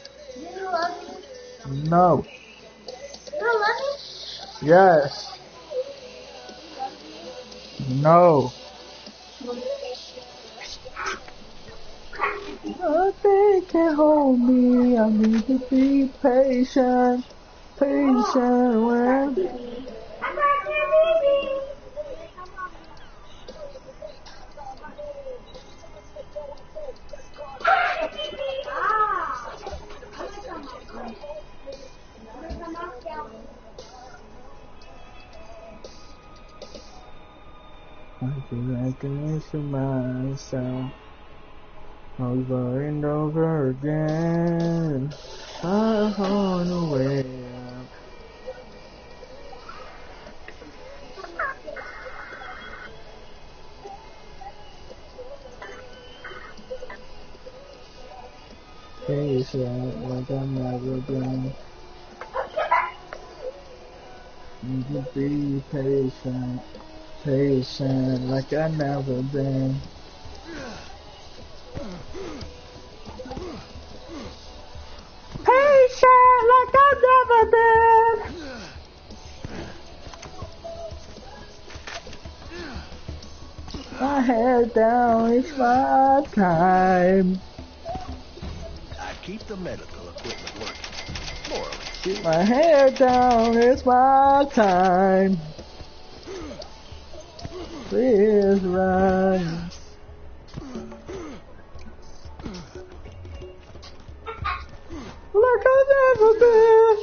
No. Yes. No. Nothing can hold me. I need to be patient. Patient when. I feel like this to myself over and over again. I run away. Patient like I've never been. Need to be patient. Patient like I've never been. Patient like I've never been. My head down, it's my time. I keep the the medical equipment working. More or less. Keep my hair down, it's my time. Please run. Like I've never been.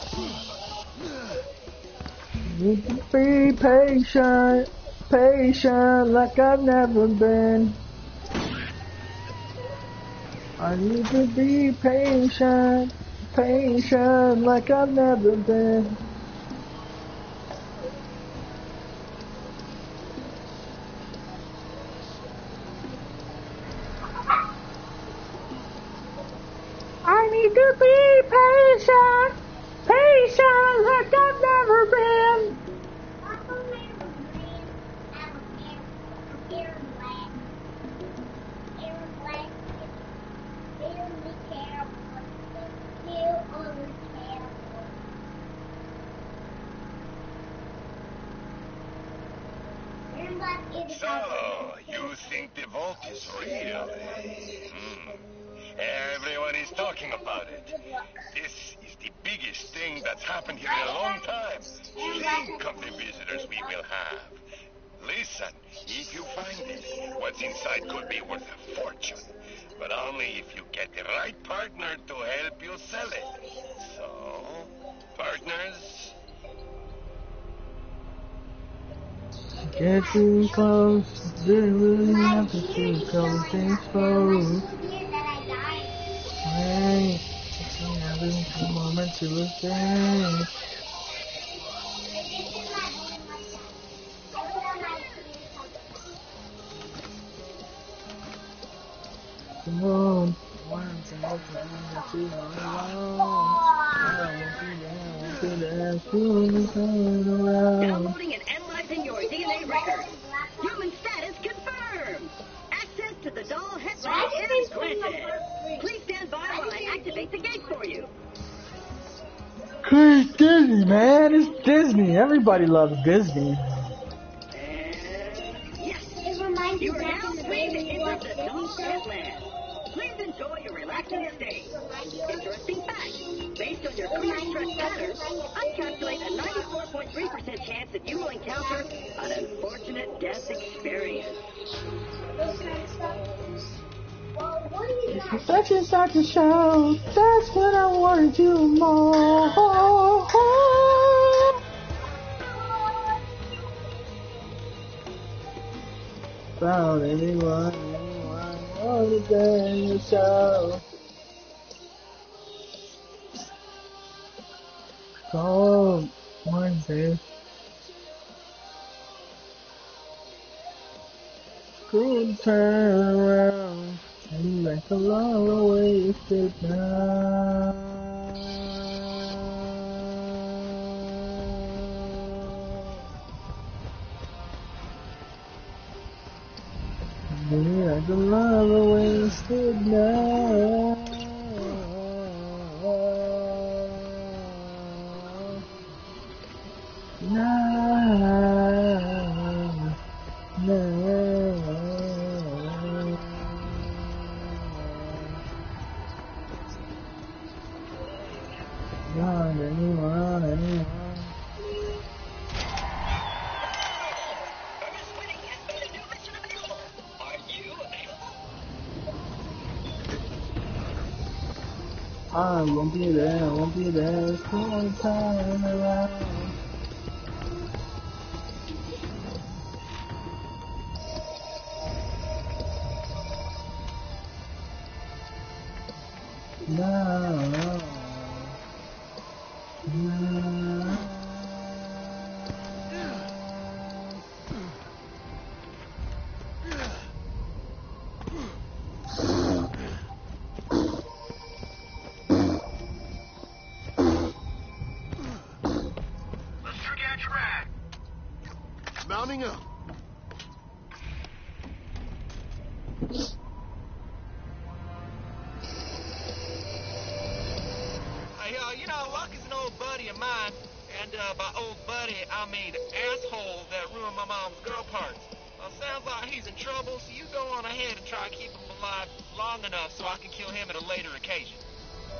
Need to be patient, patient like I've never been. I need to be patient, patient like I've never been. I need to be patient, patient like I've never been. So, you think the vault is real? Hmm. Everyone is talking about it. This is the biggest thing that's happened here in a long time. Think of the visitors we will have. Listen, if you find this, what's inside could be worth a fortune. But only if you get the right partner to help you sell it. So, partners? Get too close, didn't really have to see a couple things close. Hey, I'm having a moment to think. Come on, once I hope I'm too long. I won't be there, I won't be there, soon turn around. Downloading and analyzing your D N A record. Human status confirmed. Access to the doll headlight is granted. Please stand by while I activate the gate for you. It's Disney, man. It's Disney. Everybody loves Disney. Yes, you are now free to enter the doll headland. Please enjoy your relaxing stay. Interesting fact, based on your clear stretch patterns, I calculate a ninety-four point three percent chance that you will encounter an unfortunate death experience. If that's inside the show, that's when I wanted you more. Found anyone, anyone, other than yourself. Cold Wednesday. Could turn around and like a long way to down. Like a long way to down. No, no. Not anyone, anyone. I won't be there, I won't be there, so I'll turn around. No, no, no. Mounting up. Hey, uh, you know, Lucky's an old buddy of mine, and uh, by old buddy, I mean asshole that ruined my mom's girl parts. Well, sounds like he's in trouble, so you go on ahead and try to keep him alive long enough so I can kill him at a later occasion.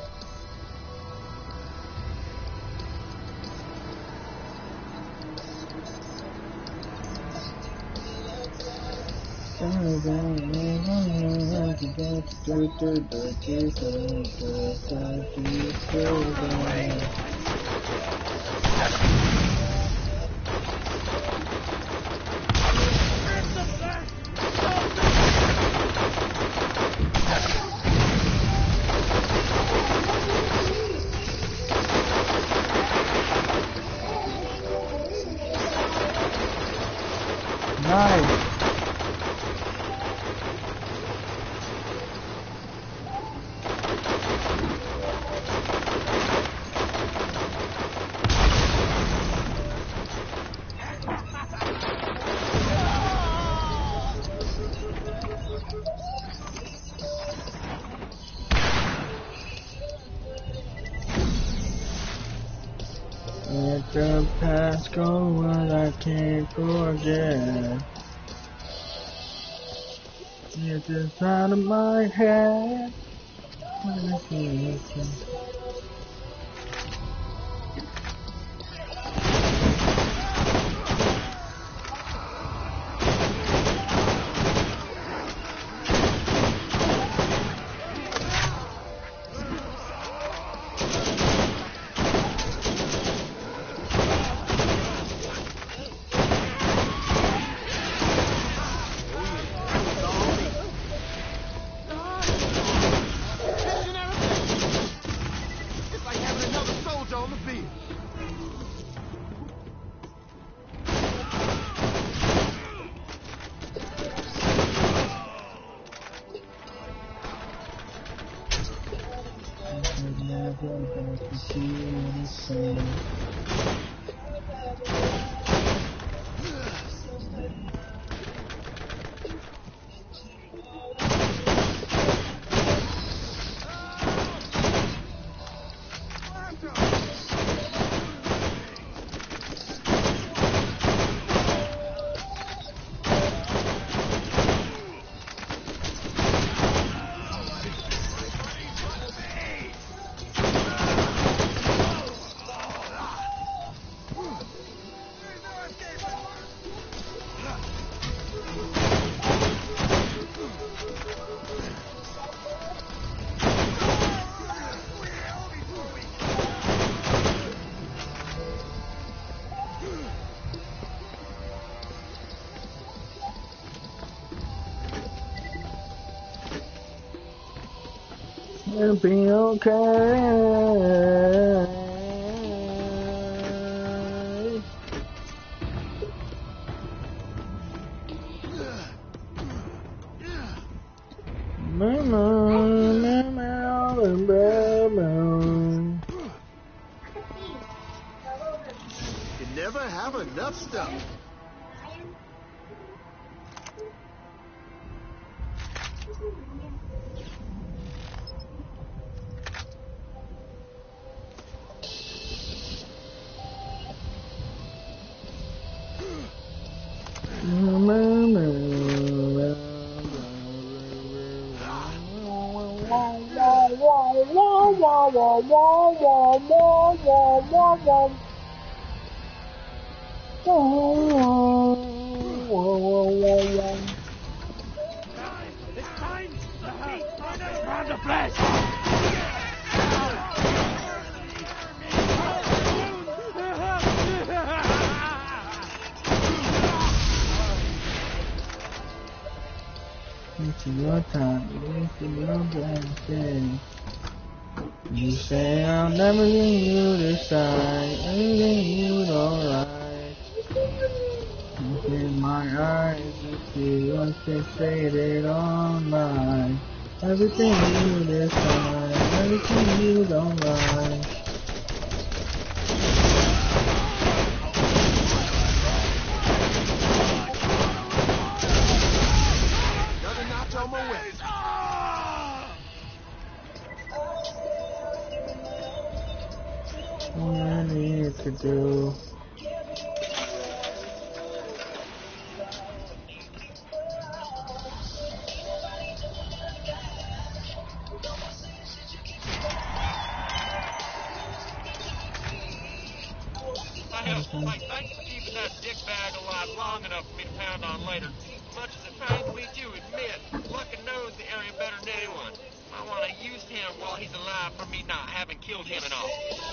Nice. Let the past go, what I can't forget. It's just out of my head. It's like having another soldier on the field. It'll be okay. Mama, mama, mama. You never have enough stuff. It's time to have another round of flesh. It's your time, it's your blessing. You say I'll never get you this side, anything you don't like. Look in my eyes and see what's fixated on mine. Everything you decide, everything you don't like. Another notch on my way. What I need to do. Like, thanks for keeping that dick bag alive long enough for me to pound on later. much as it pains me to admit, Lucky knows the area better than anyone. I want to use him while he's alive for me not having killed him and all.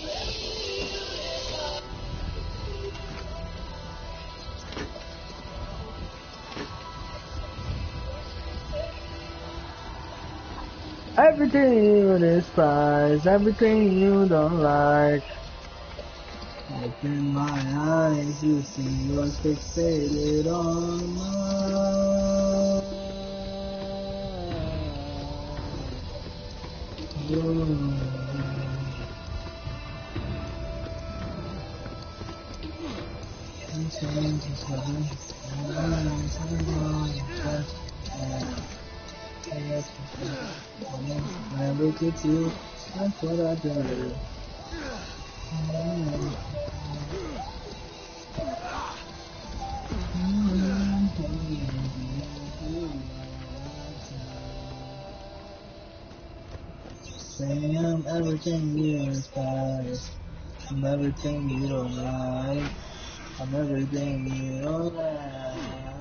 Everything you despise, everything you don't like. Open my eyes, you see you're fixated on mine. When I look at you, that's what I do. Saying I'm everything you despise, I'm everything you don't like, I'm everything you don't like.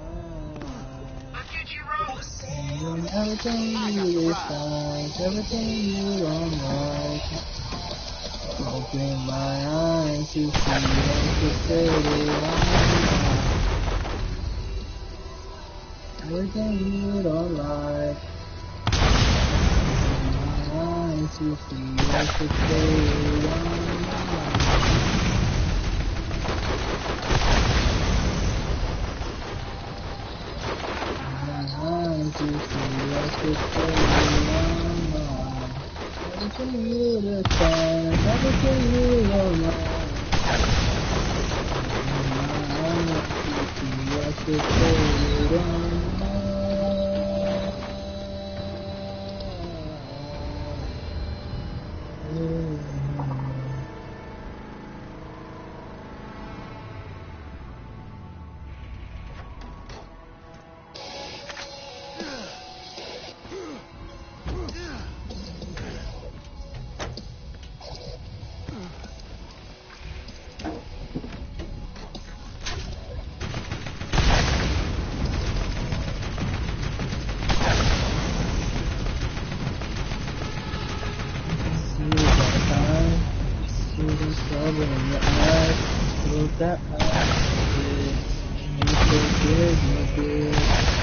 I'm everything you despise, everything you don't like. Open my eyes to see what's fixated on. Everything you don't like. Open my eyes to see what's fixated on. To see what's fixated on. Everything you despise, everything you don't like. To see what's fixated on. That you forgive me, dear.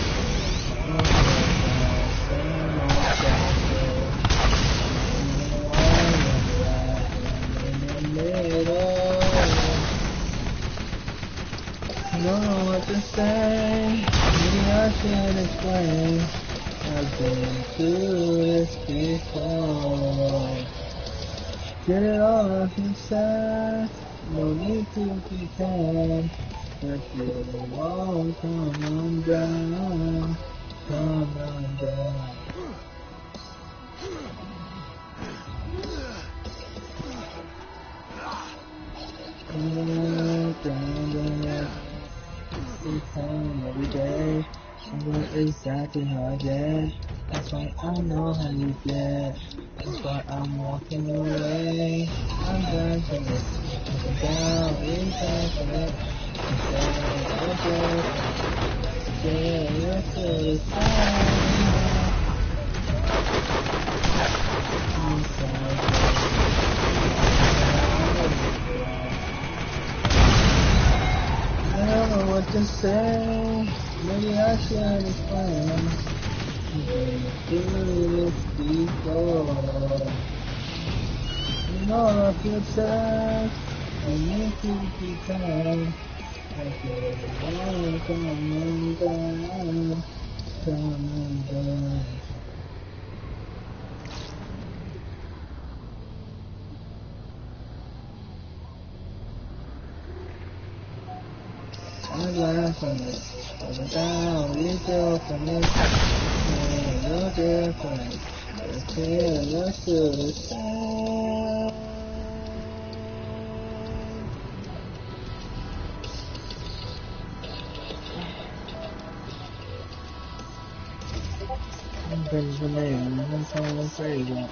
I don't know what to say. Maybe I should explain. I've been through this before. Get it all off your chest. No need to pretend that you won't come undone, come undone. See pain every day. I know exactly how I get. That's why I know how you get. That's why I'm walking away. I'm done to it. I'm down, we can't forget. I'm saying, okay. You're to the side. I'm sorry. I don't know what to say. Maybe I should explain. I've been through this before. You know I feel sad. I need to pretend. I feel like come undone, come undone. I'm glad for me. Over down, we go for me. You're different. Let's hear, let's do the same. I'm ready for me. I'm trying to say that.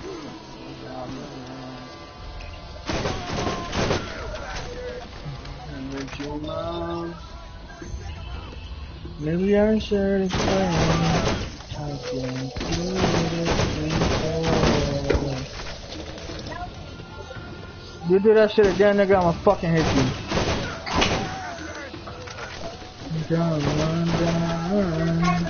I'm with your mom. Maybe I should explain. I can't do it. You do that shit again, nigga, I'ma fucking hit you. Down, down, down.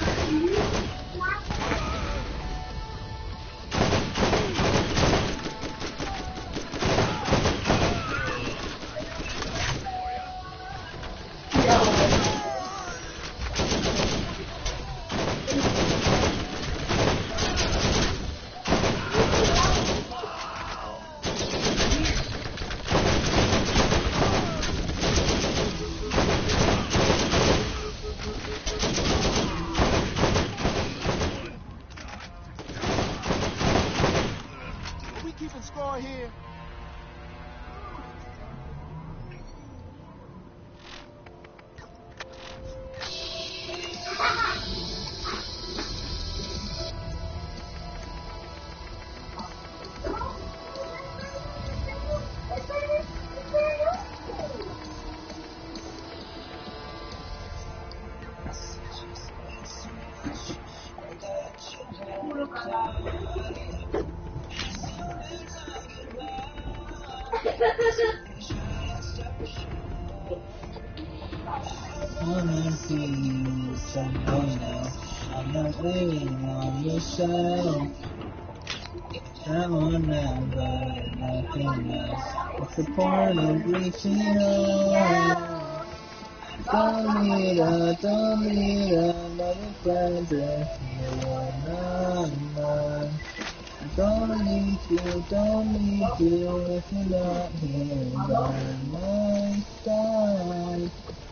What's the point of reaching out? Don't need a, don't need another friend if you're not mine. Don't need you, don't need you if you're not here by my side.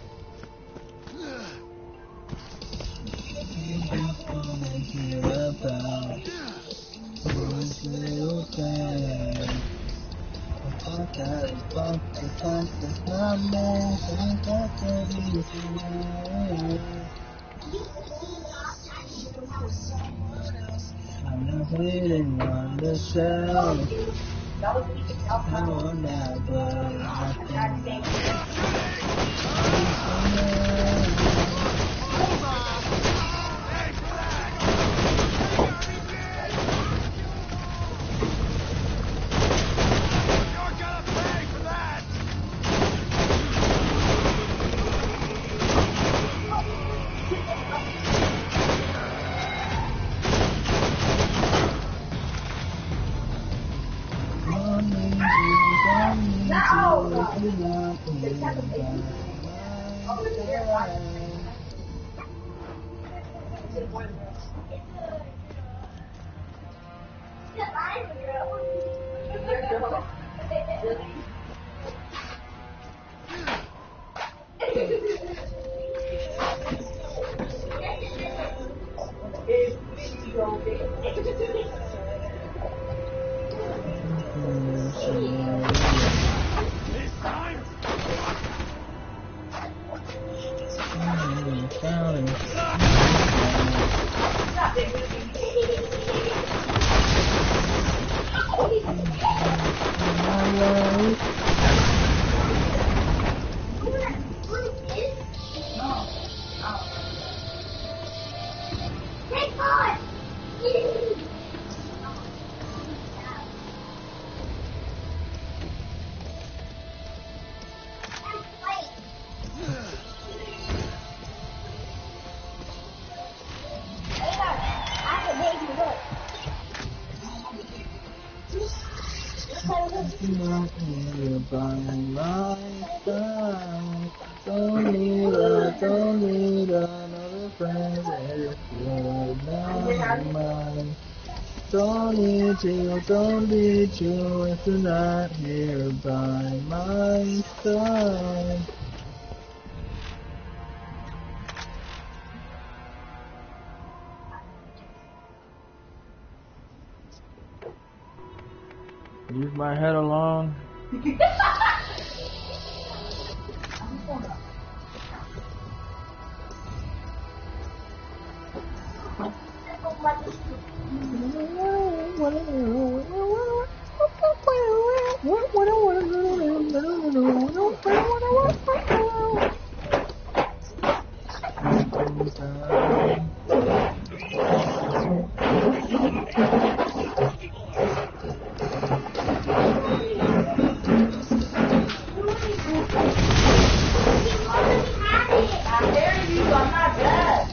Hear about this little thing. Fuck that, fuck the fuck that's not me, fuck that that is I'm hitting on the shelf. I will never nothing. Don't need a, don't need another friend if you're not mine. Don't need you, don't need you if you're not here by my side. Leave my head alone. I dare you, I'm not dead.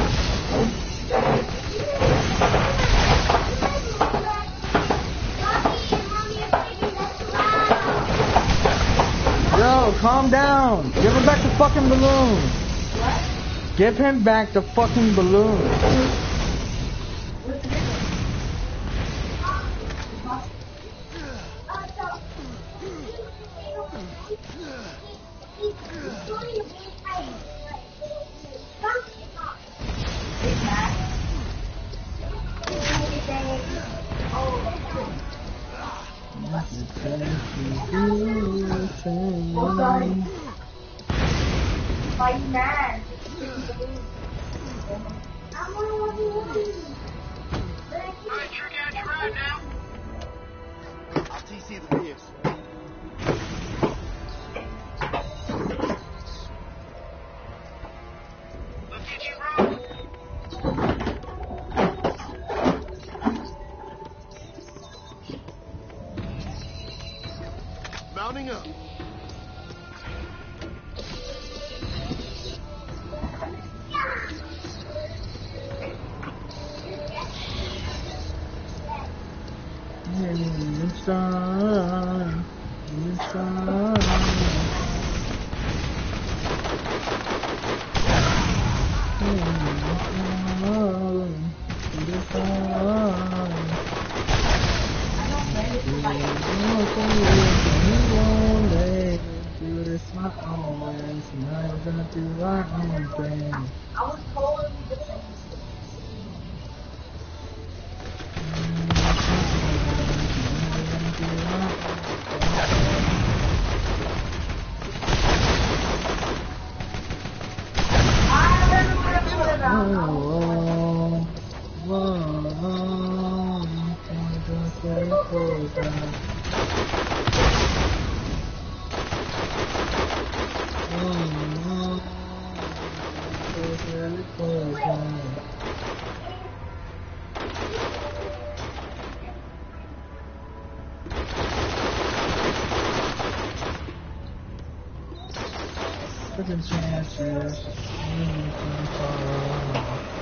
Yo, calm down. Give him back the fucking balloon. What? Give him back the fucking balloon. What's the difference? Big Mac. Oh, sorry. Why you mad? Alright, trick out your ride now. I'll T C the vehicle. Look at you, bro. Mounting up. It's time. It's time. It's time. Do this my own way. Tonight we're gonna do our own thing. I was totally different. Whoa, whoa, whoa, just let it close down. Whoa, just let it close down. Second chances, we can follow.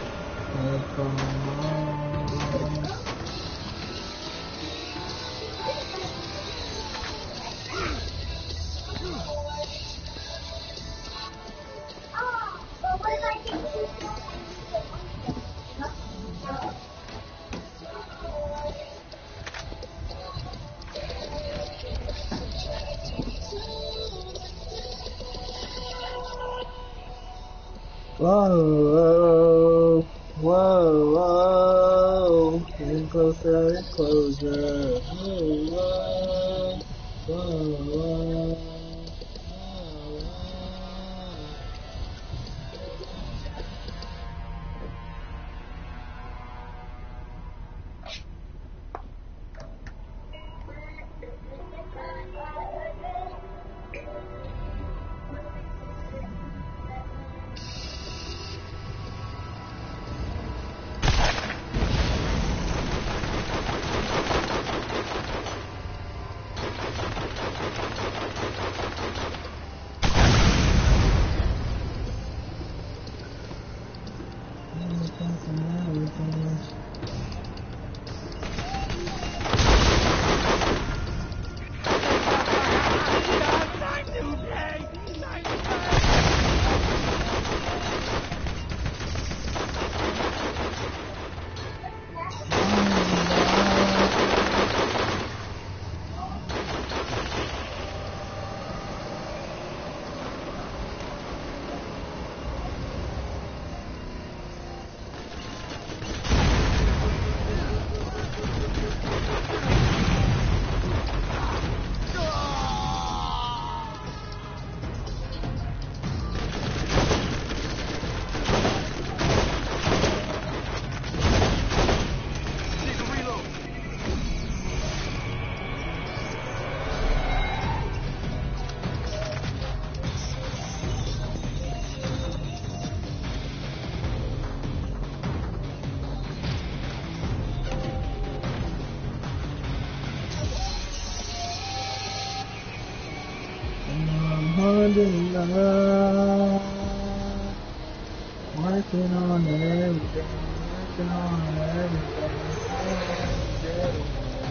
Whoa, whoa, whoa, whoa, getting closer and closer. Whoa, whoa, whoa, whoa, whoa. doing love. Working on everything, working on everything, every day.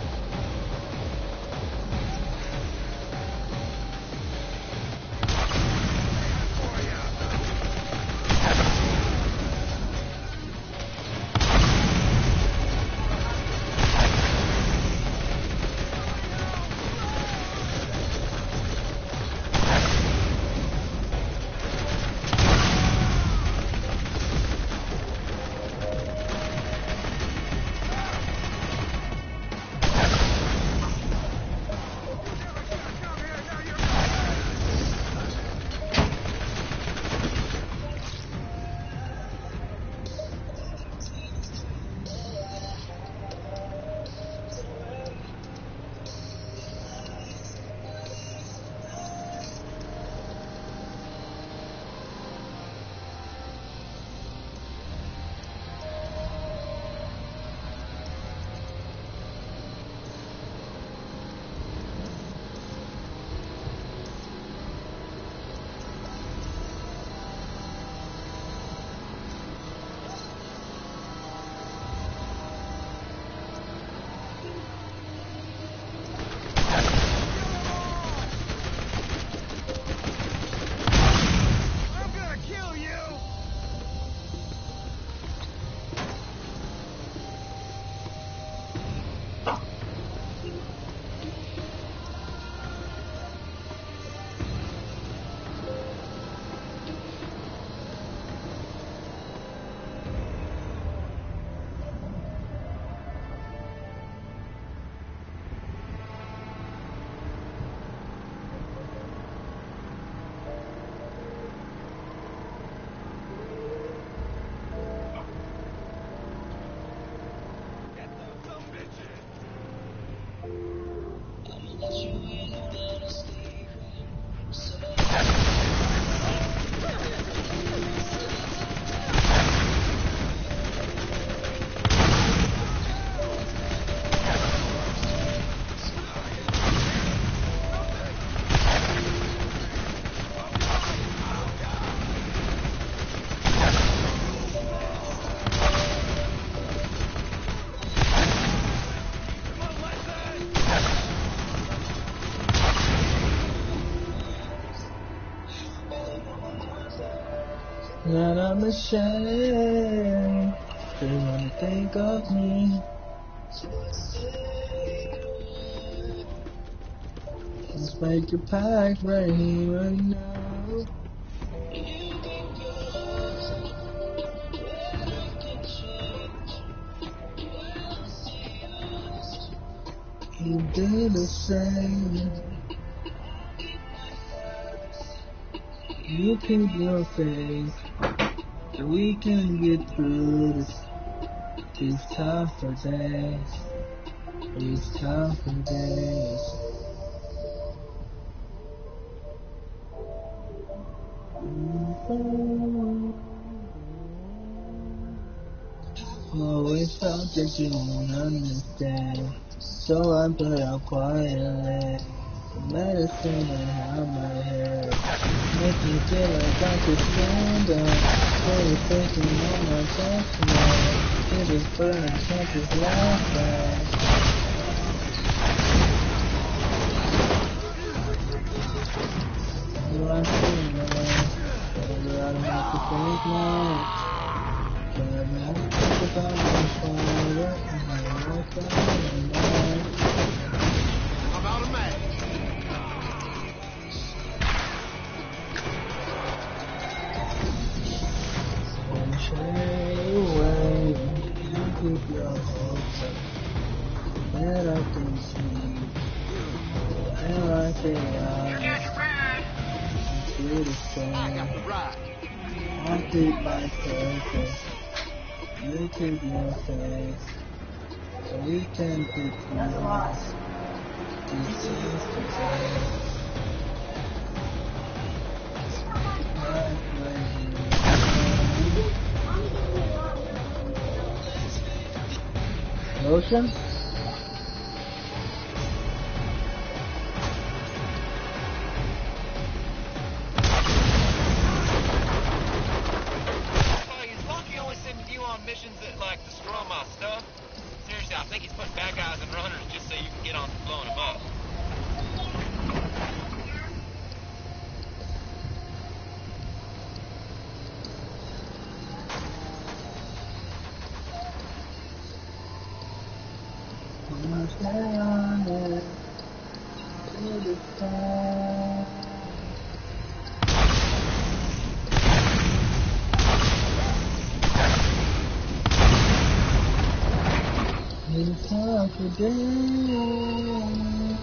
That I'm ashamed, they wanna think of me. Let's make a pact right here, right now. You do the same. You keep your face, so we can get through this. These tougher days, these tougher days. Always felt that you won't understand, so I put out quietly. Medicine and how my head make me feel like I could stand up. Fully thinking on my judgment, it is burning, can't just laugh at. Do I feel right? Whether I have to think now. But I have to think about my father and my life and my mind. About a man. Stay away, you keep your hopes up, that I can see, and like they are, it's the same. I keep my purpose, you keep your face, so we can keep through these things together. Ocean? today.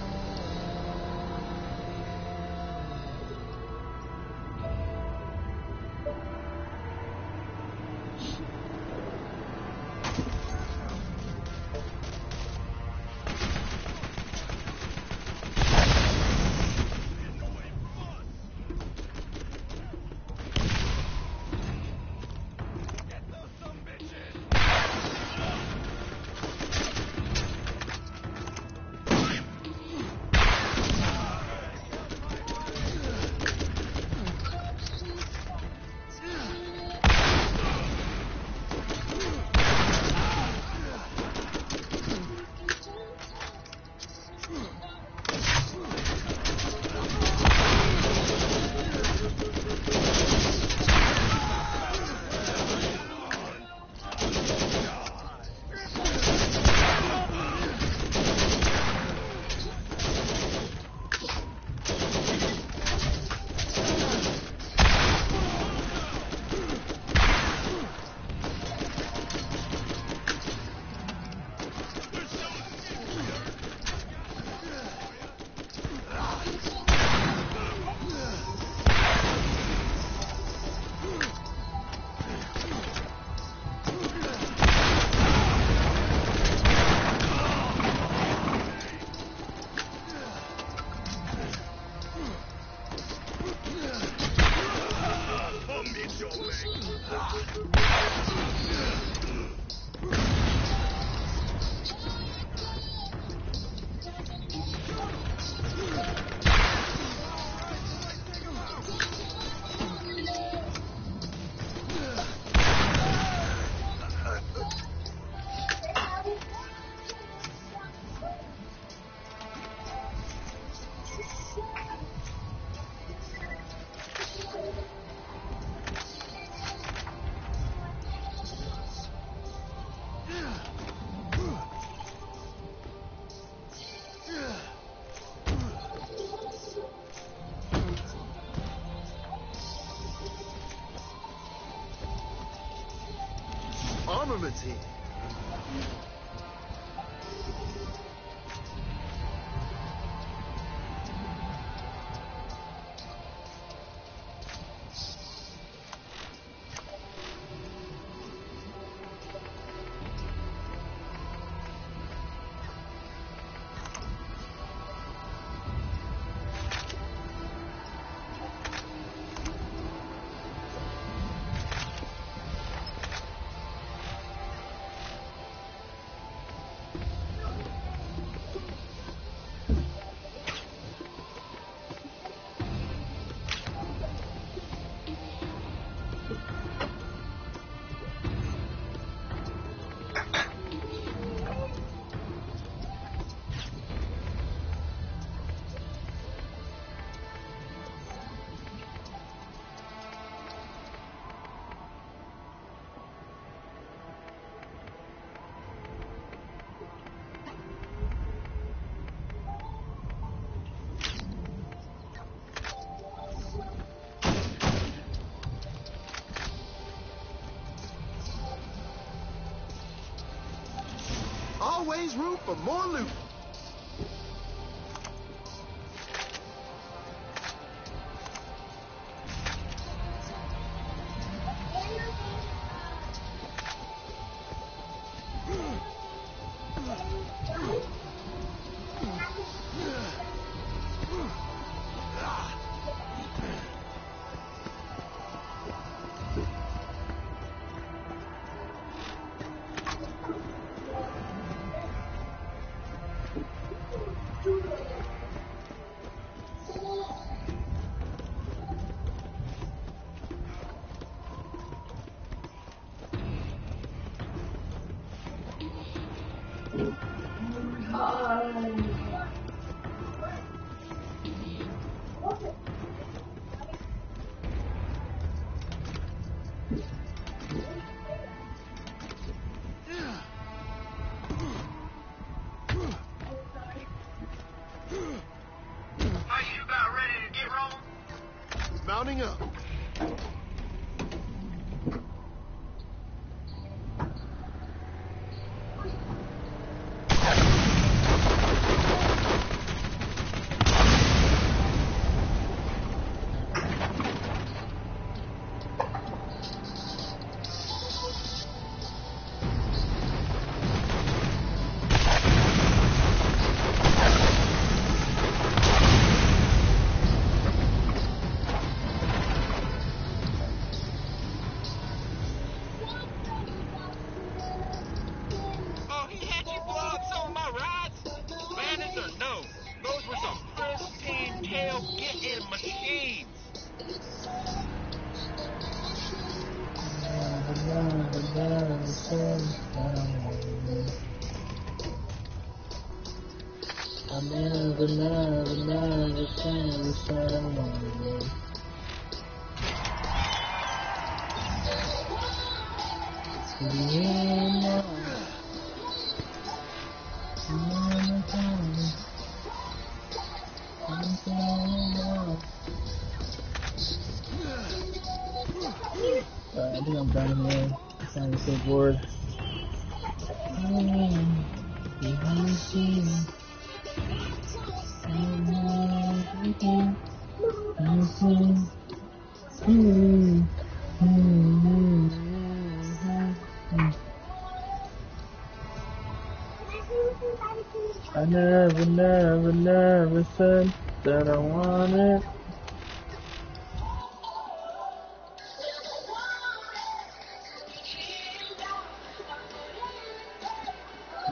Armaments here. Always room for more loot. Mounting up. said that I wanted you. I never, never, never said I wanted you. Yeah, Uh, I think I'm done here. I'm starting to so bored. I never, never, never said that I wanted